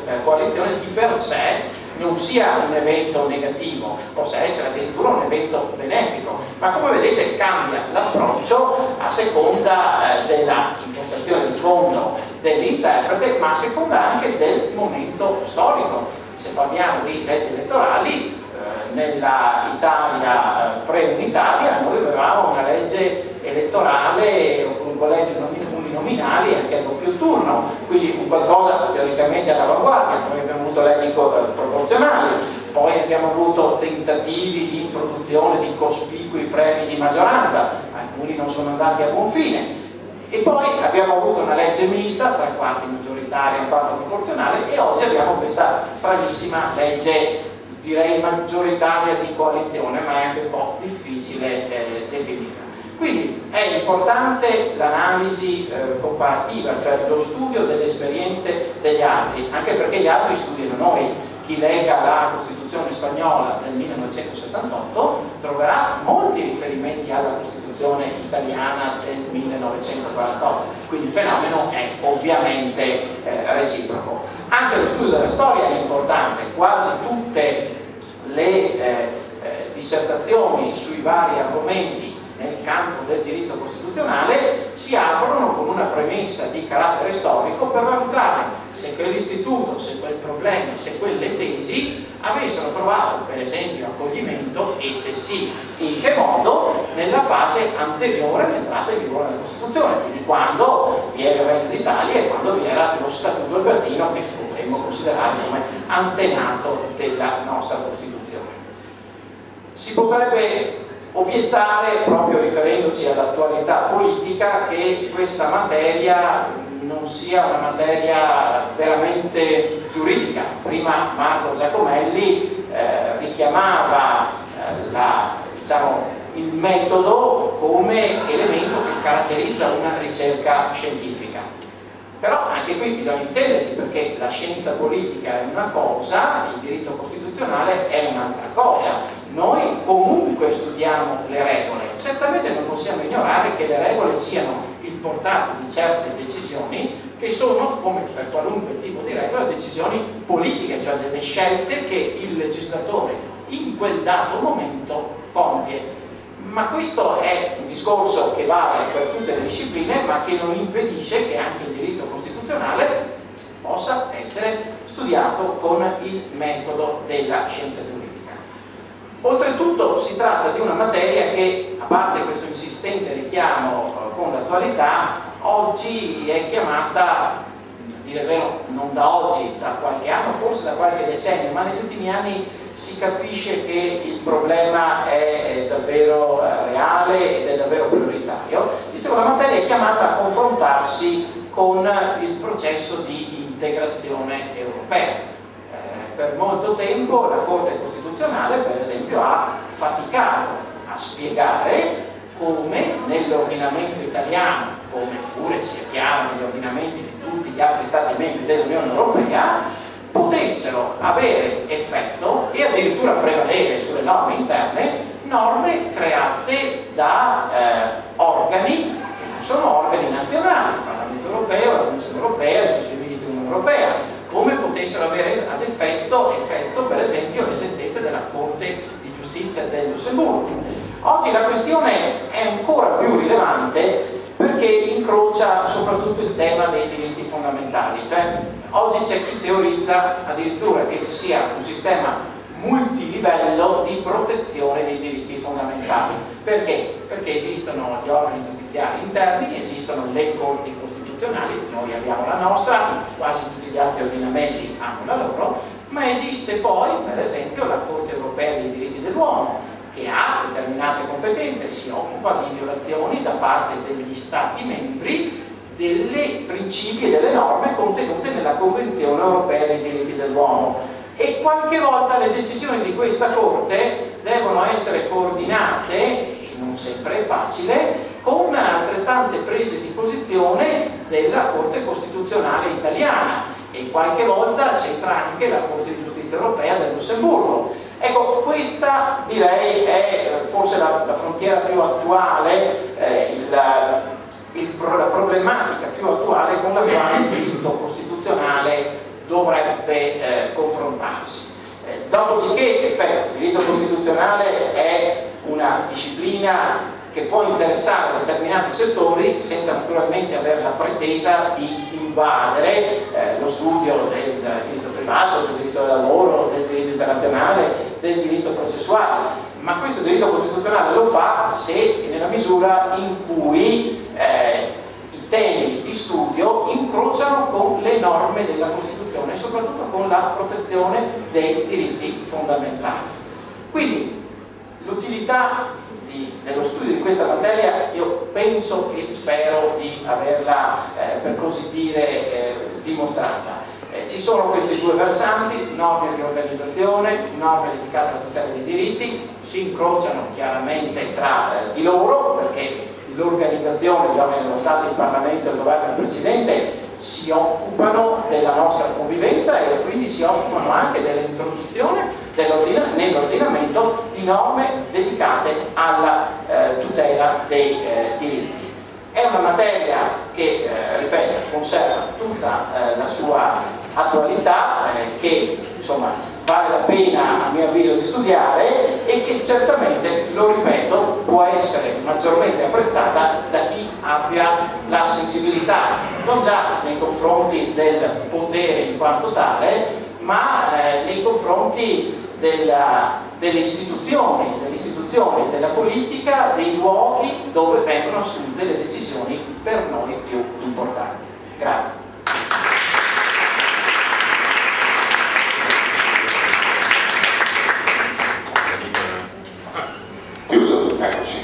eh, coalizione di per sé non sia un evento negativo, possa essere addirittura un evento benefico, ma come vedete cambia l'approccio a seconda eh, della impostazione di fondo dell'interprete, ma a seconda anche del momento storico. Se parliamo di leggi elettorali, eh, nella Italia eh, pre-unitaria noi avevamo una legge elettorale con collegi uninominali anche a doppio turno, quindi un qualcosa teoricamente all'avanguardia. Poi abbiamo avuto leggi proporzionali, poi abbiamo avuto tentativi di introduzione di cospicui premi di maggioranza, alcuni non sono andati a buon fine, e poi abbiamo avuto una legge mista, tre quarti maggioritaria e un quarto proporzionale, e oggi abbiamo questa stranissima legge, direi maggioritaria di coalizione, ma è anche un po' difficile eh, definirla. Quindi è importante l'analisi eh, comparativa, cioè lo studio delle esperienze degli altri, anche perché gli altri studiano noi. Chi legga la Costituzione spagnola del millenovecentosettantotto troverà molti riferimenti alla Costituzione italiana del millenovecentoquarantotto, quindi il fenomeno è ovviamente eh, reciproco. Anche lo studio della storia è importante, quasi tutte le eh, eh, dissertazioni sui vari argomenti nel campo del diritto costituzionale si aprono con una premessa di carattere storico per valutare se quell'istituto, se quel problema, se quelle tesi avessero trovato per esempio accoglimento, e se sì, in che modo, nella fase anteriore all'entrata in vigore della Costituzione, quindi quando vi era il Regno d'Italia e quando vi era lo Statuto albertino, che potremmo considerare come antenato della nostra Costituzione. Si potrebbe obiettare, proprio riferendoci all'attualità politica, che questa materia non sia una materia veramente giuridica. Prima Marco Giacomelli eh, richiamava eh, la, diciamo, il metodo come elemento che caratterizza una ricerca scientifica. Però anche qui bisogna intendersi, perché la scienza politica è una cosa, il diritto costituzionale è un'altra cosa. Noi comunque studiamo le regole, certamente non possiamo ignorare che le regole siano il portato di certe decisioni che sono, come per qualunque tipo di regola, decisioni politiche, cioè delle scelte che il legislatore in quel dato momento compie. Ma questo è un discorso che vale per tutte le discipline, ma che non impedisce che anche il diritto costituzionale possa essere studiato con il metodo della scienza giuridica. Oltretutto si tratta di una materia che, a parte questo insistente richiamo eh, con l'attualità, oggi è chiamata, a dire il vero, non da oggi, da qualche anno, forse da qualche decennio, ma negli ultimi anni si capisce che il problema è davvero eh, reale ed è davvero prioritario. Dicevo, la materia è chiamata a confrontarsi con il processo di integrazione europea. Per molto tempo la Corte Costituzionale, per esempio, ha faticato a spiegare come nell'ordinamento italiano, come pure sia chiaro negli ordinamenti di tutti gli altri Stati membri dell'Unione Europea, potessero avere effetto e addirittura prevalere sulle norme interne norme create da eh, organi che non sono organi nazionali, il Parlamento Europeo, la Commissione Europea, il Consiglio dei Ministri dell'Unione Europea, come potessero avere ad effetto, effetto per esempio le sentenze della Corte di Giustizia del Lussemburgo. Oggi la questione è ancora più rilevante perché incrocia soprattutto il tema dei diritti fondamentali, cioè oggi c'è chi teorizza addirittura che ci sia un sistema multilivello di protezione dei diritti fondamentali. Perché? Perché esistono gli organi giudiziari interni, esistono le corti costituzionali, noi abbiamo la nostra, quasi tutti gli altri ordinamenti hanno la loro, ma esiste poi per esempio la Corte Europea dei diritti dell'uomo, che ha determinate competenze e si occupa di violazioni da parte degli Stati membri delle principi e delle norme contenute nella Convenzione Europea dei diritti dell'uomo. E qualche volta le decisioni di questa Corte devono essere coordinate, e non sempre è facile, con altrettante prese di posizione della Corte Costituzionale italiana, e qualche volta c'entra anche la Corte di Giustizia Europea del Lussemburgo. Ecco, questa direi è forse la, la frontiera più attuale, eh, il, il, la problematica più attuale con la quale il diritto costituzionale dovrebbe eh, confrontarsi. Eh, dopodiché, ripeto, il diritto costituzionale è una disciplina che può interessare determinati settori senza naturalmente avere la pretesa di invadere eh, lo studio del diritto privato, del diritto del lavoro, del diritto internazionale, del diritto processuale, ma questo diritto costituzionale lo fa se e nella misura in cui eh, i temi di studio incrociano con le norme della Costituzione e soprattutto con la protezione dei diritti fondamentali. Quindi l'utilità dello studio di questa materia io penso e spero di averla eh, per così dire eh, dimostrata. Eh, ci sono questi due versanti, norme di organizzazione, norme dedicate alla tutela dei diritti, si incrociano chiaramente tra eh, di loro perché l'organizzazione, gli organi dello Stato, il Parlamento, il Governo e il Presidente si occupano della nostra convivenza e quindi si occupano anche dell'introduzione nell'ordinamento di norme dedicate alla eh, tutela dei eh, diritti. È una materia che, eh, ripeto, conserva tutta eh, la sua attualità, eh, che insomma vale la pena a mio avviso di studiare e che certamente, lo ripeto, può essere maggiormente apprezzata da chi abbia la sensibilità non già nei confronti del potere in quanto tale, ma eh, nei confronti della, delle istituzioni, delle istituzioni, della politica, dei luoghi dove vengono assunte le decisioni per noi più importanti. Grazie. Chiuso, eccoci.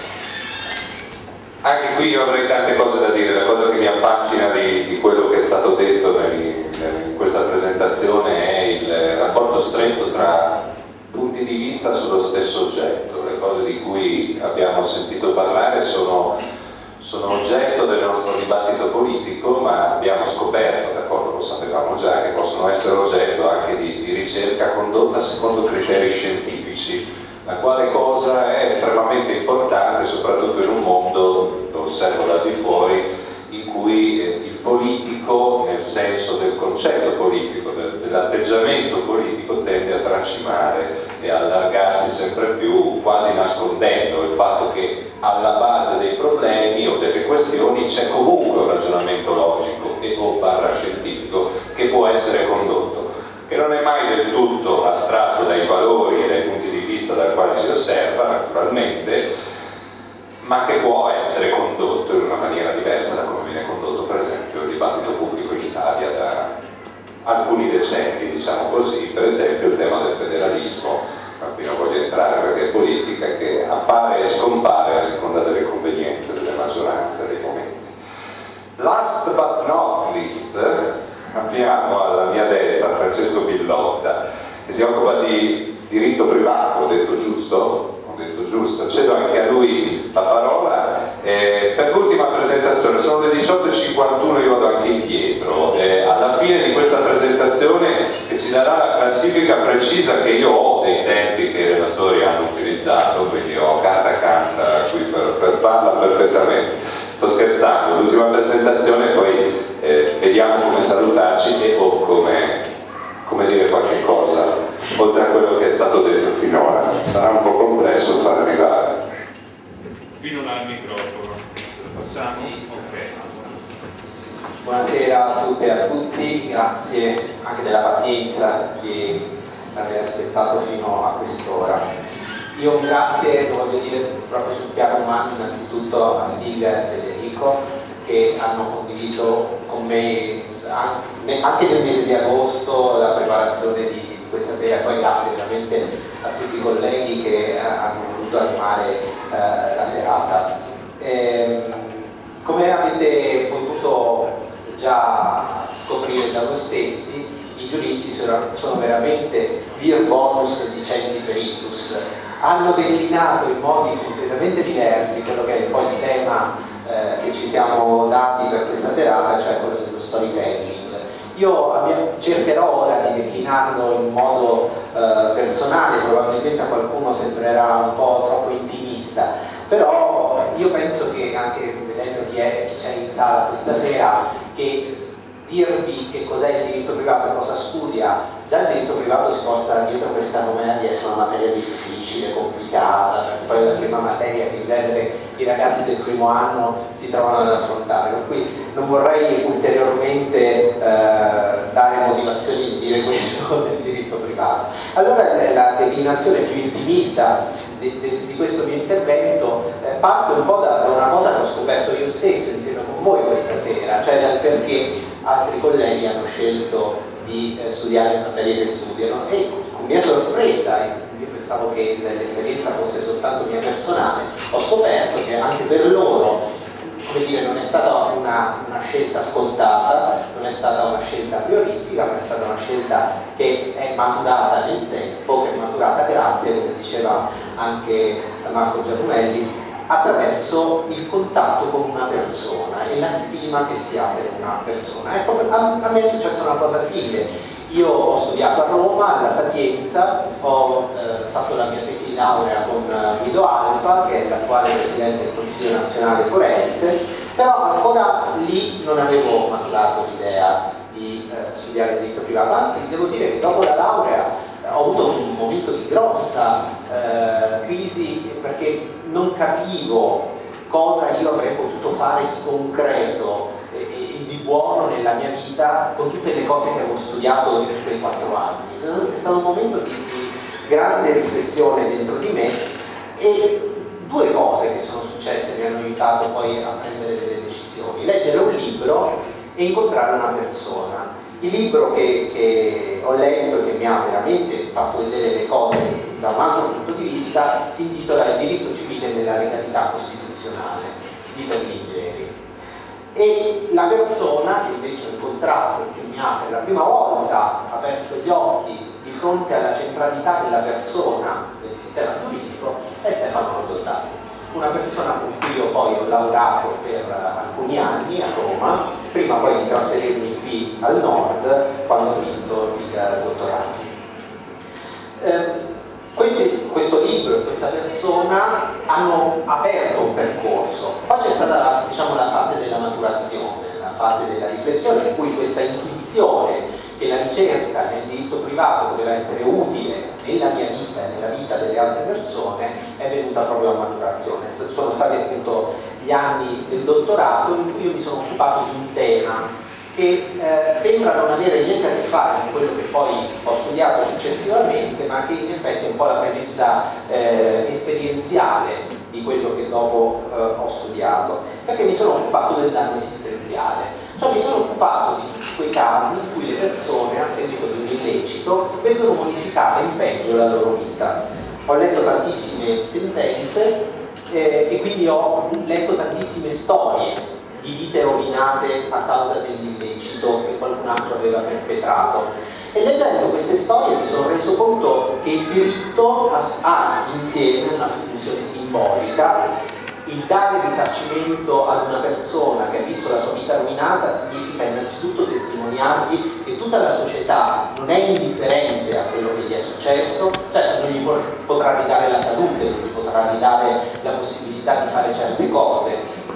Anche qui io avrei tante cose da dire. La cosa che mi affascina di, di quello che è stato detto in questa presentazione è il rapporto stretto tra punti di vista sullo stesso oggetto. Le cose di cui abbiamo sentito parlare sono, sono oggetto del nostro dibattito politico, ma abbiamo scoperto, d'accordo, lo sapevamo già, che possono essere oggetto anche di, di ricerca condotta secondo criteri scientifici, la quale cosa è estremamente importante soprattutto in un mondo, lo osservo da di fuori, in cui il politico, nel senso del concetto politico, del, dell'atteggiamento politico, tende a tracimare e a allargarsi sempre più, quasi nascondendo il fatto che alla base dei problemi o delle questioni c'è comunque un ragionamento logico e o barra scientifico che può essere condotto, che non è mai del tutto astratto dai valori e dai punti di vista dal quale si osserva, naturalmente, ma che può essere condotto in una maniera diversa da come viene condotto per esempio il dibattito pubblico in Italia da alcuni decenni, diciamo così. Per esempio il tema del federalismo, ma qui non voglio entrare perché è politica, che appare e scompare a seconda delle convenienze delle maggioranze dei momenti. Last but not least abbiamo alla mia destra Francesco Billotta, che si occupa di diritto privato, ho detto giusto? Ho detto giusto, cedo anche a lui la parola eh, per l'ultima presentazione. Sono le diciotto e cinquantuno, io vado anche indietro. Eh, alla fine di questa presentazione, che ci darà la classifica precisa, che io ho dei tempi che i relatori hanno utilizzato, quindi ho carta canta qui per, per farla perfettamente. Sto scherzando, l'ultima presentazione, poi eh, vediamo come salutarci e o come, come dire qualche cosa oltre a quello che è stato detto finora. Sarà un po' complesso far arrivare fino là al microfono. Ce lo facciamo? Ok. Buonasera a tutte e a tutti, grazie anche della pazienza di aver aspettato fino a quest'ora. Io grazie, lo voglio dire proprio sul piano umano, innanzitutto a Silvia e a Federico, che hanno condiviso con me anche nel mese di agosto la preparazione di questa sera. Poi grazie veramente a tutti i colleghi che hanno voluto animare eh, la serata. E, come avete potuto già scoprire da voi stessi, i giuristi sono, sono veramente vir bonus dicenti peritus. Hanno declinato in modi completamente diversi quello che è poi il tema eh, che ci siamo dati per questa serata, cioè quello dello storytelling. Io cercherò ora di declinarlo in modo eh, personale, probabilmente a qualcuno sembrerà un po' troppo intimista, però io penso che anche vedendo chi, è, chi c'è in sala questa sera, che dirvi che cos'è il diritto privato e cosa studia, già il diritto privato si porta dietro questa nomea di essere una materia difficile, complicata, perché poi è la prima materia che in genere i ragazzi del primo anno si trovano ad affrontare, per cui non vorrei ulteriormente eh, dare motivazioni di dire questo del diritto privato. Allora la declinazione più intimista di, di, di questo mio intervento eh, parte un po' da, da una cosa che ho scoperto io stesso insieme con voi questa sera, cioè dal perché altri colleghi hanno scelto di eh, studiare le materie che studiano, e con mia sorpresa, io pensavo che l'esperienza fosse soltanto mia personale, ho scoperto che anche per loro, come dire, non è stata una, una scelta scontata, non è stata una scelta prioristica, ma è stata una scelta che è maturata nel tempo, che è maturata grazie, come diceva anche Marco Giacomelli, attraverso il contatto con una persona e la stima che si ha per una persona. Ecco, a, a me è successa una cosa simile. Io ho studiato a Roma, alla Sapienza, ho eh, fatto la mia tesi di laurea con Guido Alfa, che è l'attuale Presidente del Consiglio Nazionale Forense, però ancora lì non avevo maturato l'idea di eh, studiare diritto privato, anzi devo dire che dopo la laurea eh, ho avuto un momento di grossa eh, crisi, perché non capivo cosa io avrei potuto fare di concreto e, e di buono nella mia vita con tutte le cose che avevo studiato in quei quattro anni. È stato un momento di, di grande riflessione dentro di me, e due cose che sono successe mi hanno aiutato poi a prendere delle decisioni: leggere un libro e incontrare una persona. Il libro che, che ho letto e che mi ha veramente fatto vedere le cose da un altro punto di vista si intitola Il diritto civile nella legalità costituzionale di Berlingeri, e la persona che invece ho incontrato e che mi ha per la prima volta aperto gli occhi di fronte alla centralità della persona nel sistema giuridico è Stefano Rodotà, una persona con cui io poi ho lavorato per alcuni anni a Roma, prima poi di trasferirmi qui al nord quando ho vinto il dottorato. Eh, questi, questo libro e questa persona hanno aperto un percorso, poi c'è stata la, diciamo, la fase della maturazione, la fase della riflessione in cui questa intuizione che la ricerca nel diritto privato poteva essere utile nella mia vita e nella vita delle altre persone è venuta proprio a maturazione. Sono stati appunto gli anni del dottorato in cui io mi sono occupato di un tema che eh, sembra non avere niente a che fare con quello che poi ho studiato successivamente, ma che in effetti è un po' la premessa eh, esperienziale di quello che dopo eh, ho studiato, perché mi sono occupato del danno esistenziale. Cioè mi sono occupato di quei casi in cui le persone a seguito di un illecito vedono modificata in peggio la loro vita. Ho letto tantissime sentenze eh, e quindi ho letto tantissime storie di vite rovinate a causa dell'illecito che qualcun altro aveva perpetrato, e leggendo queste storie mi sono reso conto che il diritto ha insieme una funzione simbolica. Il dare risarcimento ad una persona che ha visto la sua vita rovinata significa innanzitutto testimoniargli che tutta la società non è indifferente a quello che gli è successo, certo non gli potrà ridare la salute, non gli potrà ridare la possibilità di fare certe cose,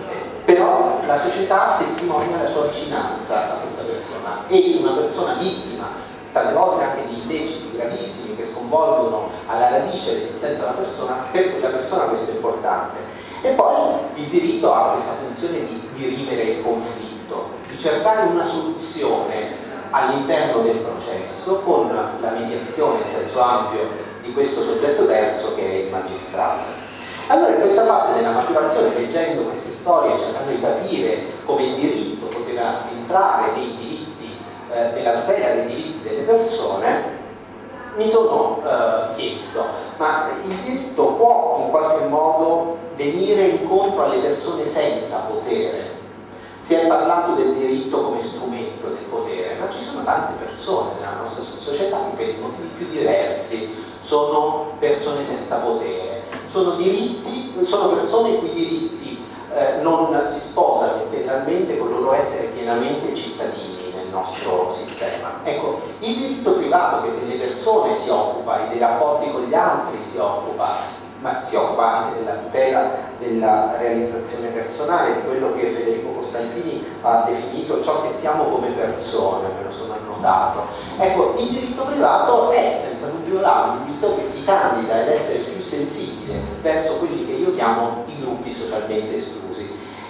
però la società testimonia la sua vicinanza a questa persona, e una persona vittima, tante volte anche di illeciti gravissimi che sconvolgono alla radice l'esistenza della persona, per quella persona questo è importante. E poi il diritto ha questa funzione di dirimere il conflitto, di cercare una soluzione all'interno del processo con la mediazione in senso ampio di questo soggetto terzo che è il magistrato. Allora in questa fase della maturazione, leggendo queste storie, cercando di capire come il diritto poteva entrare nei diritti, eh, nella tutela dei diritti delle persone, mi sono eh, chiesto, ma il diritto può in qualche modo venire incontro alle persone senza potere? Si è parlato del diritto come strumento del potere, ma ci sono tante persone nella nostra società che per i motivi più diversi sono persone senza potere, sono, diritti, sono persone i cui diritti eh, non si sposano integralmente con il loro essere pienamente cittadini nel nostro sistema. Ecco, il diritto privato che delle persone si occupa e dei rapporti con gli altri si occupa, ma si occupa anche della tutela della realizzazione personale, di quello che Federico Costantini ha definito ciò che siamo come persone, me lo sono annotato. Ecco, il diritto privato è senza dubbio l'ambito che si candida ad essere più sensibile verso quelli che io chiamo i gruppi socialmente esclusi.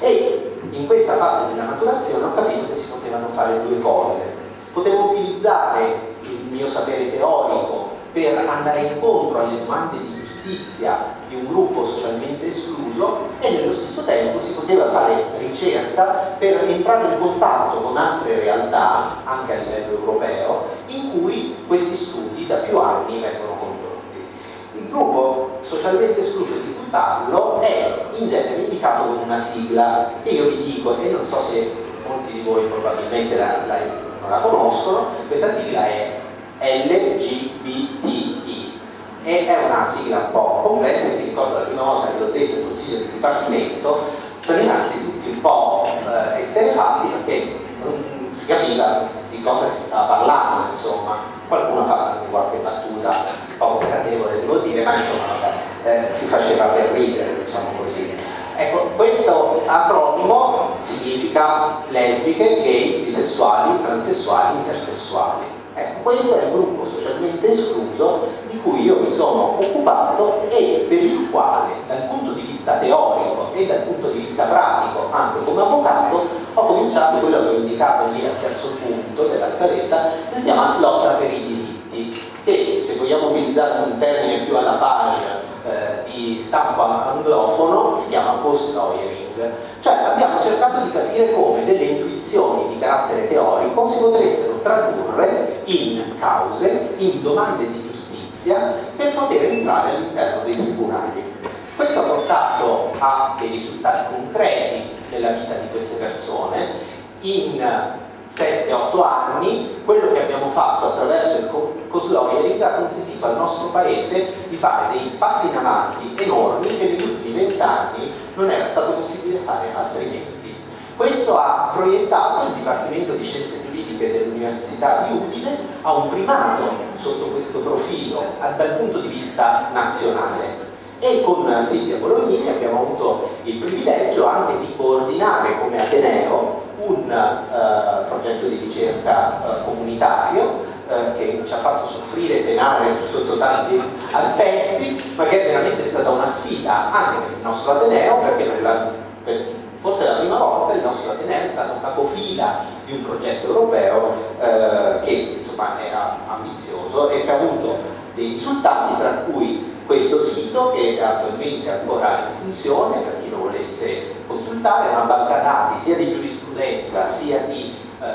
E in questa fase della maturazione ho capito che si potevano fare due cose. Potevo utilizzare il mio sapere teorico per andare incontro alle domande di giustizia di un gruppo socialmente escluso e nello stesso tempo si poteva fare ricerca per entrare in contatto con altre realtà, anche a livello europeo, in cui questi studi da più anni vengono condotti. Il gruppo socialmente escluso di cui parlo è in genere indicato con una sigla che io vi dico, e non so se molti di voi probabilmente la, la, non la conoscono. Questa sigla è L G B T I e è una sigla un po' complessa, e mi ricordo la prima volta che l'ho detto in consiglio di dipartimento sono rimasti tutti un po' eh, esterefatti perché non si capiva di cosa si stava parlando, insomma. Qualcuno ha fatto anche qualche battuta poco gradevole, devo dire, ma insomma vabbè, eh, si faceva per ridere, diciamo così. Ecco, questo acronimo significa lesbiche, gay, bisessuali, transessuali, intersessuali. Ecco, questo è il gruppo socialmente escluso di cui io mi sono occupato e per il quale, dal punto di vista teorico e dal punto di vista pratico, anche come avvocato, ho cominciato quello che ho indicato lì al terzo punto della scaletta, che si chiama lotta per i diritti, che se vogliamo utilizzare un termine più alla page eh, di stampa anglofono si chiama post lawyering. Cioè abbiamo cercato di capire come delle intuizioni di carattere teorico si potessero tradurre in cause, in domande di giustizia per poter entrare all'interno dei tribunali. Questo ha portato a dei risultati concreti nella vita di queste persone. In sette otto anni quello che abbiamo fatto attraverso il co-lawyering ha consentito al nostro paese di fare dei passi in avanti enormi che negli ultimi vent'anni non era stato possibile fare altrimenti. Questo ha proiettato il Dipartimento di Scienze Giuridiche dell'Università di Udine a un primato sotto questo profilo dal punto di vista nazionale. E con Silvia Bolognini abbiamo avuto il privilegio anche di coordinare come Ateneo un uh, progetto di ricerca uh, comunitario uh, che ci ha fatto soffrire e penare sotto tanti aspetti, ma che è veramente stata una sfida anche per il nostro Ateneo, perché per la, per, forse la prima volta il nostro Ateneo è stato capofila di un progetto europeo uh, che insomma era ambizioso e che ha avuto dei risultati, tra cui questo sito che è attualmente ancora in funzione per chi lo volesse consultare, è una banca dati sia di giurisprudenza sia di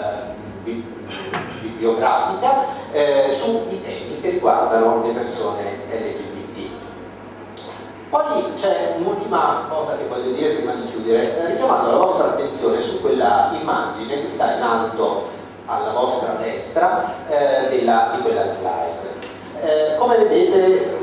eh, bibliografica eh, sui temi che riguardano le persone L G B T. Poi c'è un'ultima cosa che voglio dire prima di chiudere, richiamando la vostra attenzione su quella immagine che sta in alto alla vostra destra eh, della, di quella slide. Eh, come vedete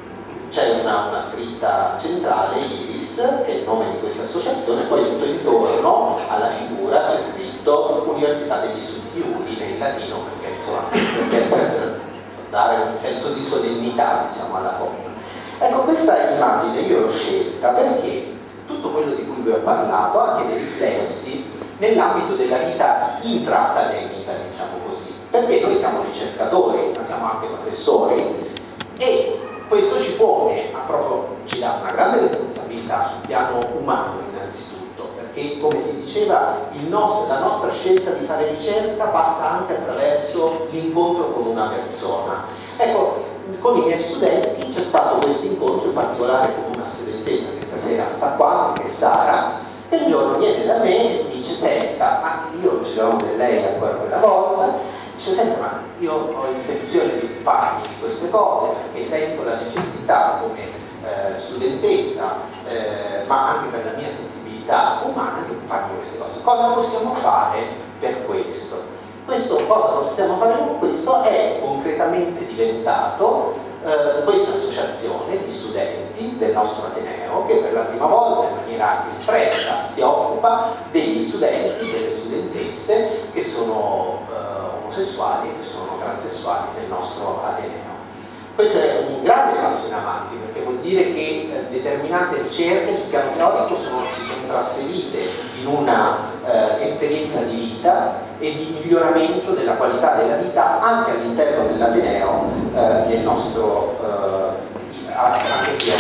c'è una, una scritta centrale, Iris, che è il nome di questa associazione, poi tutto intorno alla figura c'è scritto Università degli Studi di Udine in latino, perché insomma per, per dare un senso di solennità, diciamo, alla cosa. Ecco, questa immagine io l'ho scelta perché tutto quello di cui vi ho parlato ha anche dei riflessi nell'ambito della vita intra-accademica, diciamo così, perché noi siamo ricercatori, ma siamo anche professori, e questo ci pone, ma proprio ci dà una grande responsabilità sul piano umano innanzitutto, perché come si diceva il nostro, la nostra scelta di fare ricerca passa anche attraverso l'incontro con una persona. Ecco, con i miei studenti c'è stato questo incontro in particolare con una studentessa che stasera sta qua, che è Sara, che un giorno viene da me e dice: senta, ma io ce l'avevo di lei ancora quella volta. Dice: senta, ma io ho intenzione di occuparmi di queste cose perché sento la necessità come eh, studentessa, eh, ma anche per la mia sensibilità umana, di occuparmi di queste cose. Cosa possiamo fare per questo? Questo cosa possiamo fare con questo è concretamente diventato eh, questa associazione di studenti del nostro Ateneo, che per la prima volta in maniera espressa si occupa degli studenti, delle studentesse che sono eh, omosessuali e che sono transessuali nel nostro Ateneo. Questo è un grande passo in avanti, perché vuol dire che determinate ricerche sul piano teorico sono, si sono trasferite in una eh, esperienza di vita e di miglioramento della qualità della vita anche all'interno dell'Ateneo eh, nel nostro eh, anche qui.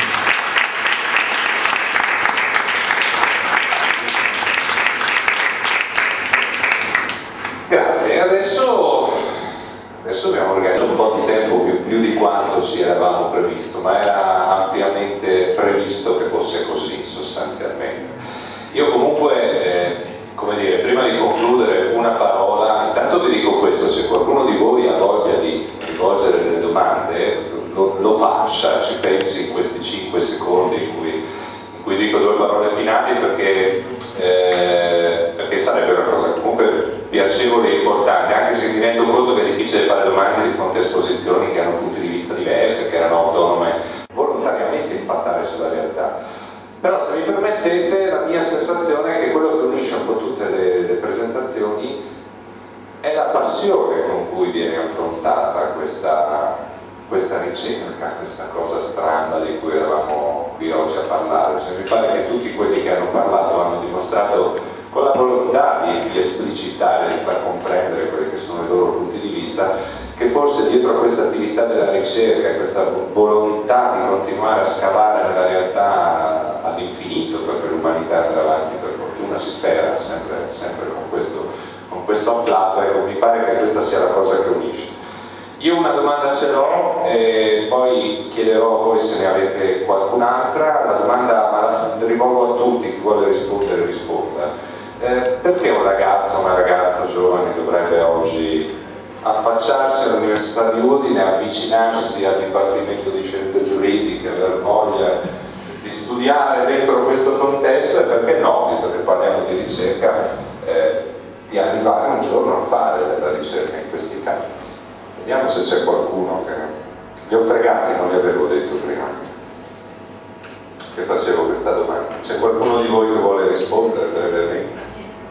Grazie, adesso, adesso abbiamo organizzato un po' di tempo più, più di quanto ci eravamo previsto, ma era ampiamente previsto che fosse così sostanzialmente. Io comunque, eh, come dire, prima di concludere una parola, intanto vi dico questo: se qualcuno di voi ha voglia di rivolgere delle domande, lo, lo faccia, ci pensi in questi cinque secondi in cui, in cui dico due parole finali, perché, eh, perché sarebbe una cosa comunque piacevole e importante, anche se mi rendo conto che è difficile fare domande di fronte a esposizioni che hanno punti di vista diversi, che erano autonome, volontariamente impattare sulla realtà. Però, se mi permettete, la mia sensazione è che quello che unisce un po' tutte le, le presentazioni è la passione con cui viene affrontata questa, questa ricerca, questa cosa strana di cui eravamo qui oggi a parlare. Cioè, mi pare che tutti quelli che hanno parlato hanno dimostrato con la volontà di, di esplicitare, di far comprendere quelli che sono i loro punti di vista, che forse dietro a questa attività della ricerca, questa volontà di continuare a scavare nella realtà all'infinito, perché l'umanità andrà avanti, per fortuna si spera, sempre, sempre con questo, con questo afflato, ecco, mi pare che questa sia la cosa che unisce. Io una domanda ce l'ho e poi chiederò a voi se ne avete qualcun'altra. La domanda la rivolgo a tutti, chi vuole rispondere risponda. Eh, perché un ragazzo o una ragazza giovane dovrebbe oggi affacciarsi all'Università di Udine, avvicinarsi al Dipartimento di Scienze Giuridiche, aver voglia di studiare dentro questo contesto, e perché no, visto che parliamo di ricerca, eh, di arrivare un giorno a fare della ricerca in questi campi? Vediamo se c'è qualcuno che... Li ho fregati, non li avevo detto prima che facevo questa domanda. C'è qualcuno di voi che vuole rispondere brevemente?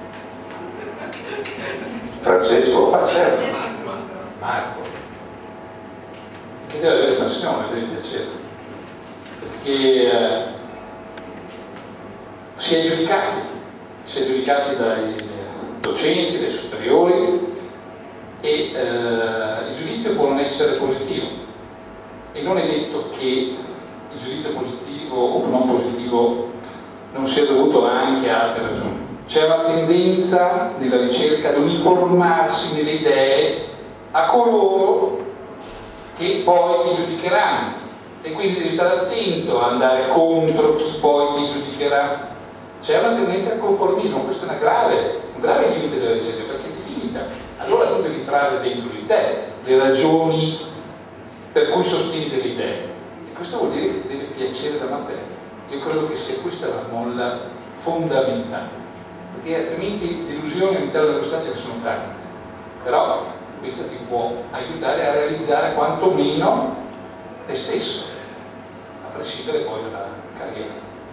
Francesco? Ah, certo. Marco. Che deve avere passione, deve piacere. Perché eh, si è giudicati, si è giudicati dai docenti, dai superiori, e eh, il giudizio può non essere positivo, e non è detto che il giudizio positivo o non positivo non sia dovuto anche a altre ragioni. C'è una tendenza nella ricerca ad uniformarsi nelle idee a coloro che poi ti giudicheranno, e quindi devi stare attento a andare contro chi poi ti giudicherà. C'è una tendenza al conformismo, questo è una grave, un grave limite della ricerca, perché ti limita. Allora tu devi trarre dentro di te le ragioni per cui sostieni delle idee, e questo vuol dire che ti deve piacere la materia. Io credo che sia questa la molla fondamentale, perché altrimenti delusioni all'interno dell'università ce ne sono tante, però questa ti può aiutare a realizzare quantomeno te stesso, a prescindere poi dalla carriera.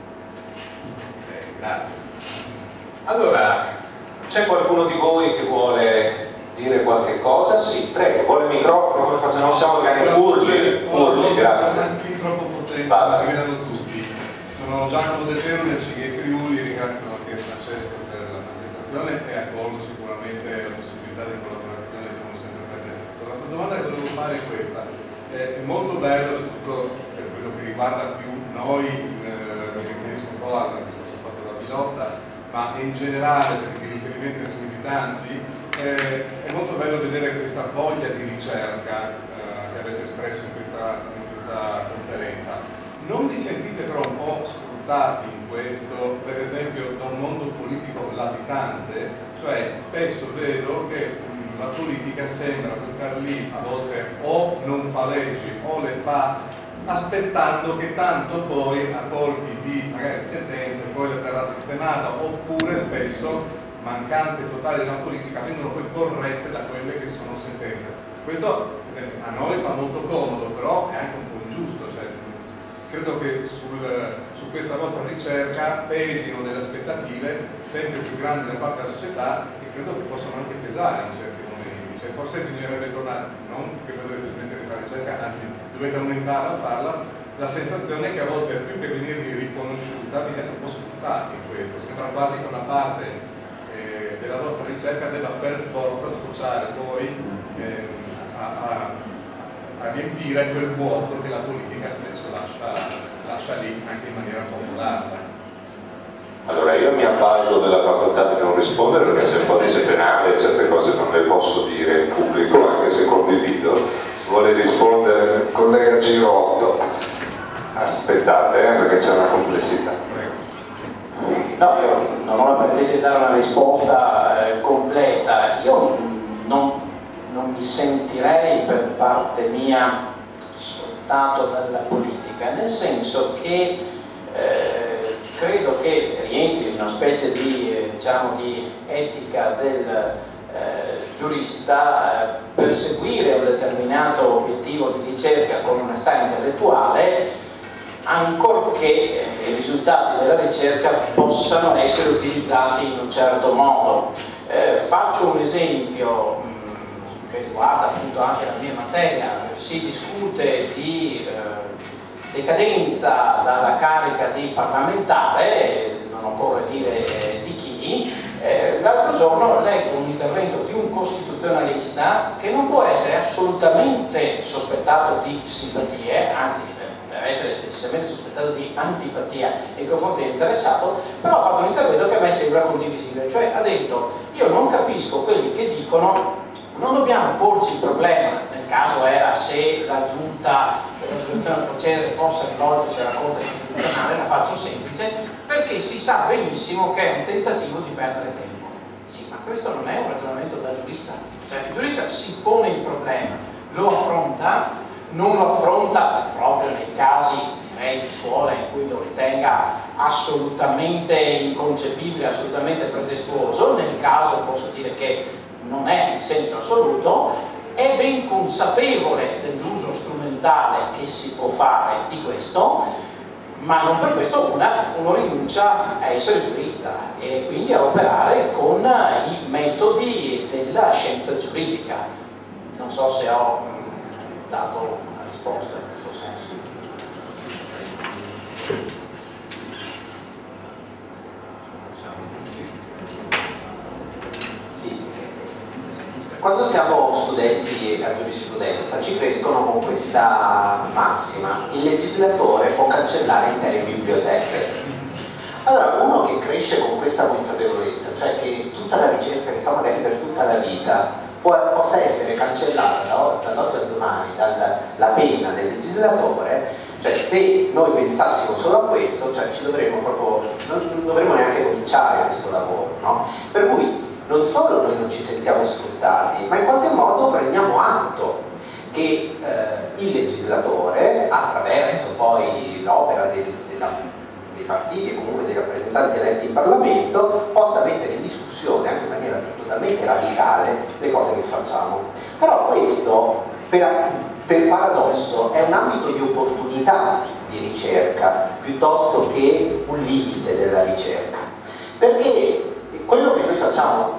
Okay, grazie. Allora, c'è qualcuno di voi che vuole dire qualche cosa? Sì, prego, vuole il microfono, come facciamo? Non siamo organizzati. Urli, urli, grazie. Non fin troppo potente, Vada. si vedono tutti. Sono Giacomo Del Vero del C G I Friuli, ringrazio anche Francesco per la presentazione e accolgo sicuramente la possibilità di collaborazione, siamo sempre aperti. La domanda che volevo fare è questa: è molto bello, soprattutto per quello che riguarda più noi, eh, mi riferisco un po' al discorso fatto da Pilotta, ma in generale, perché i riferimenti ne sono tanti, eh, è molto bello vedere questa voglia di ricerca eh, che avete espresso in questa, in questa conferenza. Non vi sentite però un po' sfruttati in questo, per esempio, da un mondo politico latitante? Cioè, spesso vedo che mh, la politica sembra buttare lì, a volte o non fa leggi o le fa aspettando che tanto poi a colpi di magari sentenze poi le verrà sistemata, oppure spesso mancanze totali della politica vengono poi corrette da quelle che sono sentenze. Questo, per esempio, a noi fa molto comodo, però è anche un po' ingiusto. Cioè, credo che sul, su questa vostra ricerca pesino delle aspettative sempre più grandi da parte della società, che credo che possono anche pesare in certi momenti. Cioè, forse bisognerebbe tornare, non che voi dovete smettere di fare ricerca, anzi dovete aumentare a farla, la sensazione è che a volte più che venirvi riconosciuta viene un po' sfruttati in questo, sembra quasi che una parte eh, della vostra ricerca debba per forza sfociare poi eh, a, a, a riempire quel vuoto che la politica spesso lascia, lascia lì anche in maniera un po' volata. Allora io mi avvalgo della facoltà di non rispondere perché c'è il codice penale e certe cose non le posso dire in pubblico anche se condivido. Se vuole rispondere collega Girotto, aspettate eh, perché c'è una complessità. No, io non ho la pretesa di dare una risposta eh, completa. Io non, non mi sentirei per parte mia sfruttato dalla politica, nel senso che eh, credo che rientri in una specie di, eh, diciamo, di etica del eh, giurista eh, perseguire un determinato obiettivo di ricerca con onestà intellettuale, ancorché eh, i risultati della ricerca possano essere utilizzati in un certo modo. Eh, faccio un esempio mh, che riguarda appunto anche la mia materia. Si discute di eh, decadenza dalla carica di parlamentare, non occorre dire eh, di chi. Eh, l'altro giorno leggo un intervento di un costituzionalista che non può essere assolutamente sospettato di simpatie, anzi deve essere decisamente sospettato di antipatia nei confronti dell'interessato, però ha fatto un intervento che a me sembra condivisibile, cioè ha detto: io non capisco quelli che dicono non dobbiamo porci il problema, nel caso era se la giunta per la risoluzione del procedere fosse rivolgersi alla Corte Costituzionale, la faccio semplice, perché si sa benissimo che è un tentativo di perdere tempo. Sì, ma questo non è un ragionamento da giurista, cioè il giurista si pone il problema, lo affronta, non lo affronta proprio nei casi direi di scuola in cui lo ritenga assolutamente inconcepibile, assolutamente pretestuoso, nel caso posso dire che non è in senso assoluto, è ben consapevole dell'uso strumentale che si può fare di questo, ma non per questo una, uno rinuncia a essere giurista e quindi a operare con i metodi della scienza giuridica. Non so se ho mh, dato una risposta in questo senso. Quando siamo studenti a giurisprudenza ci crescono con questa massima: il legislatore può cancellare intere biblioteche. Allora uno che cresce con questa consapevolezza, cioè che tutta la ricerca che fa magari per tutta la vita può, possa essere cancellata dall'oggi al domani dalla penna del legislatore, cioè se noi pensassimo solo a questo, cioè ci dovremmo proprio, non dovremmo neanche cominciare questo lavoro, no? Per cui non solo noi non ci sentiamo sfruttati, ma in qualche modo prendiamo atto che eh, il legislatore, attraverso poi l'opera del, della, dei partiti e comunque dei rappresentanti eletti in Parlamento, possa mettere in discussione anche in maniera totalmente radicale le cose che facciamo. Però questo, per, per paradosso, è un ambito di opportunità di ricerca piuttosto che un limite della ricerca, perché quello che noi facciamo,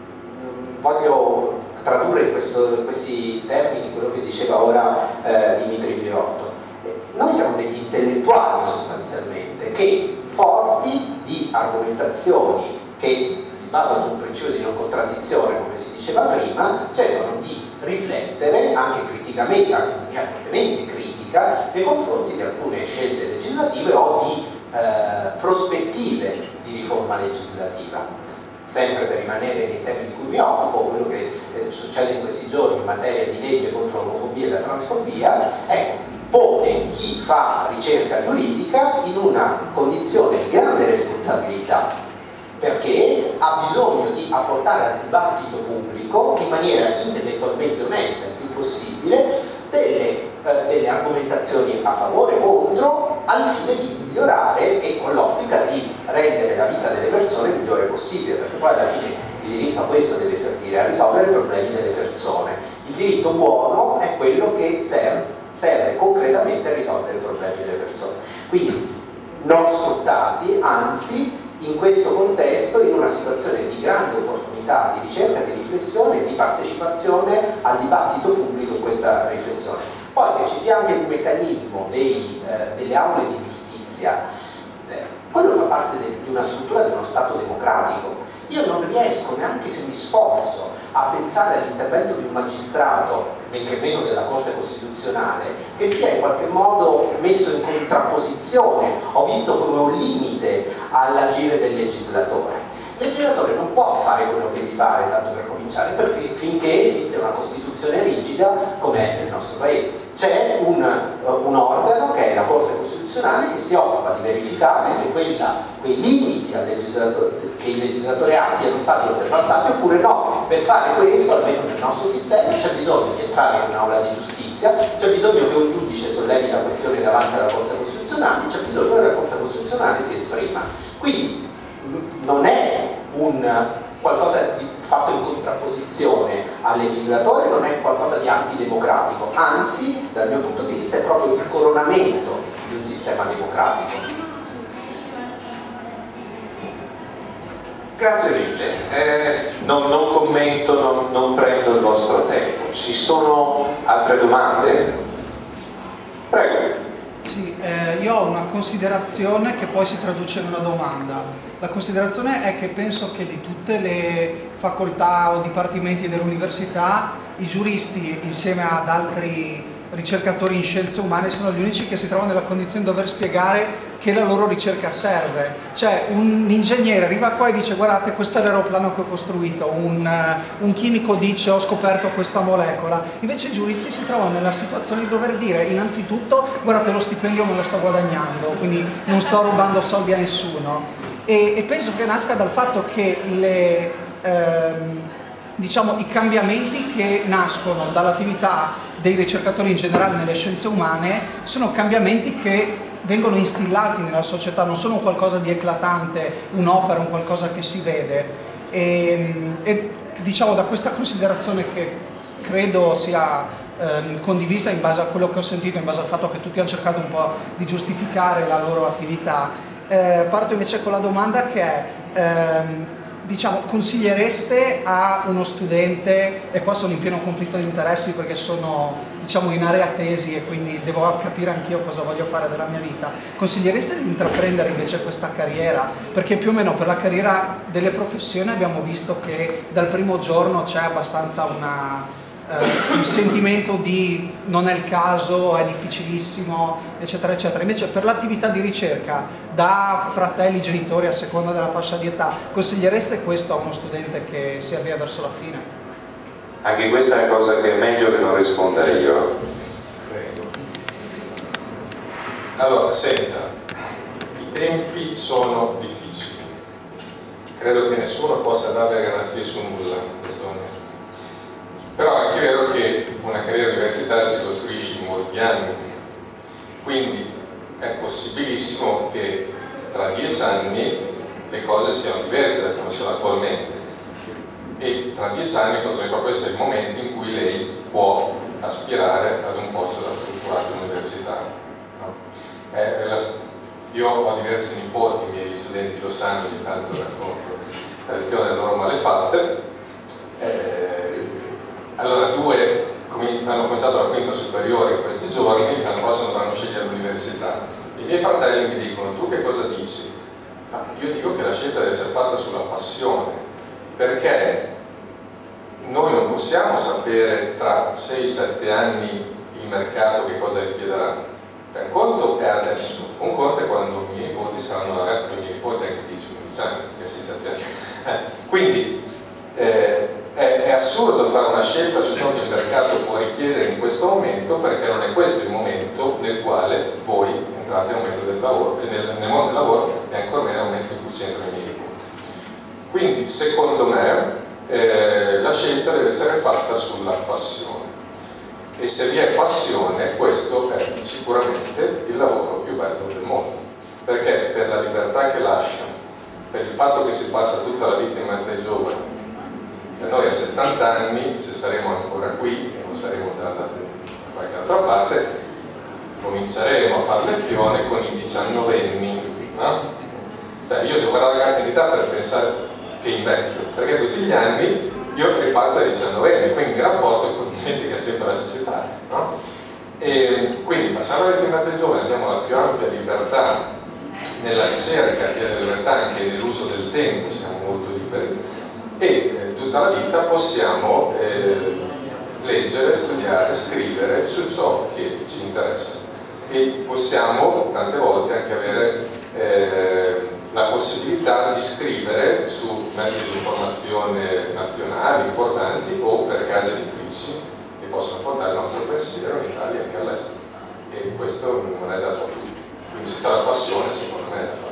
voglio tradurre in, questo, in questi termini quello che diceva ora eh, Dimitri Girotto, noi siamo degli intellettuali sostanzialmente che, forti di argomentazioni che si basano su un principio di non contraddizione, come si diceva prima, cercano di riflettere anche criticamente, anche in maniera fortemente critica, nei confronti di alcune scelte legislative o di eh, prospettive di riforma legislativa. Sempre per rimanere nei temi di cui mi occupo, quello che eh, succede in questi giorni in materia di legge contro l'omofobia e la transfobia, ecco, pone chi fa ricerca giuridica in una condizione di grande responsabilità, perché ha bisogno di apportare al dibattito pubblico in maniera intellettualmente onesta il più possibile delle, eh, delle argomentazioni a favore o contro, al fine di migliorare e con l'ottica di rendere la vita delle persone il migliore possibile, perché poi alla fine il diritto a questo deve servire, a risolvere i problemi delle persone. Il diritto buono è quello che serve, serve concretamente a risolvere i problemi delle persone. Quindi non sfruttati, anzi in questo contesto, in una situazione di grande opportunità di ricerca, di riflessione e di partecipazione al dibattito pubblico in questa riflessione. Poi che ci sia anche il meccanismo dei, eh, delle aule di giustizia, eh, quello fa parte de, di una struttura di uno Stato democratico. Io non riesco, neanche se mi sforzo, a pensare all'intervento di un magistrato, men che meno della Corte Costituzionale, che sia in qualche modo messo in contrapposizione o visto come un limite all'agire del legislatore. Il legislatore non può fare quello che gli pare, tanto per cominciare, perché finché esiste una Costituzione rigida come è nel nostro Paese. C'è un, un organo che è la Corte Costituzionale che si occupa di verificare se quella, quei limiti al legislatore, che il legislatore ha siano stati oltrepassati oppure no. Per fare questo, almeno nel nostro sistema, c'è bisogno di entrare in un'aula di giustizia, c'è bisogno che un giudice sollevi la questione davanti alla Corte Costituzionale, c'è bisogno che la Corte Costituzionale si esprima. Quindi non è un qualcosa di fatto in contrapposizione al legislatore, non è qualcosa di antidemocratico, anzi dal mio punto di vista è proprio il coronamento di un sistema democratico. Grazie mille, eh, non, non commento, non, non prendo il vostro tempo. Ci sono altre domande? Prego. Sì, eh, io ho una considerazione che poi si traduce in una domanda. La considerazione è che penso che di tutte le facoltà o dipartimenti dell'università i giuristi insieme ad altri ricercatori in scienze umane sono gli unici che si trovano nella condizione di dover spiegare che la loro ricerca serve. Cioè un ingegnere arriva qua e dice guardate questo è l'aeroplano che ho costruito, un, uh, un chimico dice ho scoperto questa molecola, invece i giuristi si trovano nella situazione di dover dire innanzitutto guardate lo stipendio me lo sto guadagnando, quindi non sto rubando soldi a nessuno. E, e penso che nasca dal fatto che le, ehm, diciamo, i cambiamenti che nascono dall'attività dei ricercatori in generale nelle scienze umane sono cambiamenti che vengono instillati nella società, non sono qualcosa di eclatante, un'opera, un qualcosa che si vede. E, e diciamo da questa considerazione che credo sia ehm, condivisa in base a quello che ho sentito, in base al fatto che tutti hanno cercato un po' di giustificare la loro attività, Eh, parto invece con la domanda che è, ehm, diciamo, consigliereste a uno studente, e qua sono in pieno conflitto di interessi perché sono diciamo, in area tesi e quindi devo capire anch'io cosa voglio fare della mia vita, consigliereste di intraprendere invece questa carriera? Perché più o meno per la carriera delle professioni abbiamo visto che dal primo giorno c'è abbastanza una... Uh, un sentimento di non è il caso, è difficilissimo, eccetera, eccetera. Invece per l'attività di ricerca, da fratelli, genitori, a seconda della fascia di età, consigliereste questo a uno studente che si avvia verso la fine? Anche questa è una cosa che è meglio che non risponda io. Prego. Allora, senta, i tempi sono difficili. Credo che nessuno possa dare le garanzie su nulla in questo momento. Però è anche vero che una carriera universitaria si costruisce in molti anni, quindi è possibilissimo che tra dieci anni le cose siano diverse da come sono attualmente e tra dieci anni potrebbe proprio essere il momento in cui lei può aspirare ad un posto da strutturato universitario. No? Eh, la, io ho diversi nipoti, i miei studenti lo sanno, ogni tanto racconto la lezione delle loro malefatte. Eh, Allora due hanno cominciato la quinta superiore in questi giorni, l'anno prossimo dovranno scegliere l'università. I miei fratelli mi dicono, tu che cosa dici? Ma io dico che la scelta deve essere fatta sulla passione, perché noi non possiamo sapere tra sei sette anni il mercato che cosa richiederà. Un conto è adesso, un conto è quando i miei nipoti saranno laureati, i miei nipoti anche dieci quindici anni, che sei sette anni. Eh, quindi eh, È, è assurdo fare una scelta su ciò che il mercato può richiedere in questo momento, perché non è questo il momento nel quale voi entrate nel momento del lavoro, nel, nel mondo del lavoro e ancora meno nel momento in cui c'entrano i miei nipoti. Quindi secondo me eh, la scelta deve essere fatta sulla passione, e se vi è passione questo è sicuramente il lavoro più bello del mondo, perché per la libertà che lascia, per il fatto che si passa tutta la vita in mezzo ai giovani. Noi a settanta anni, se saremo ancora qui, e non saremo già andati da qualche altra parte, cominceremo a fare lezione con i diciannovenni, no? Cioè io devo guardare la carta d'età per pensare che invecchio, perché tutti gli anni io riparto dai diciannovenni, quindi mi rapporto con gente che è sempre la stessa età, no? E quindi passando alle alternative giovani abbiamo la più ampia libertà nella ricerca, nella libertà anche nell'uso del tempo, siamo molto liberi e eh, tutta la vita possiamo eh, leggere, studiare, scrivere su ciò che ci interessa e possiamo tante volte anche avere eh, la possibilità di scrivere su mezzi di informazione nazionali importanti o per case editrici che possono portare il nostro pensiero in Italia e anche all'estero, e questo non è dato a tutti, quindi se c'è la passione secondo me è da fare.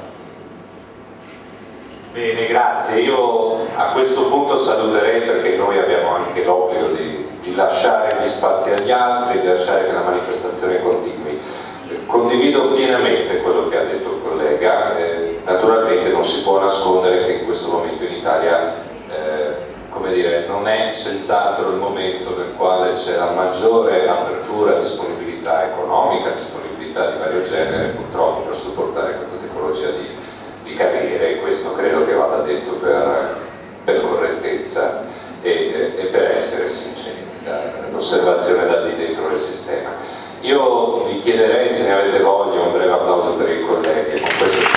Bene, grazie. Io a questo punto saluterei, perché noi abbiamo anche l'obbligo di, di lasciare gli spazi agli altri, di lasciare che la manifestazione continui. Condivido pienamente quello che ha detto il collega, eh, naturalmente non si può nascondere che in questo momento in Italia eh, come dire, non è senz'altro il momento nel quale c'è la maggiore apertura, disponibilità economica, disponibilità di vario genere purtroppo per supportare questa tipologia di, di carriere, e questo credo che vada detto per, per correttezza e, e per essere sinceri, l'osservazione da lì dentro il sistema. Io vi chiederei, se ne avete voglia, un breve applauso per i colleghi. Con questo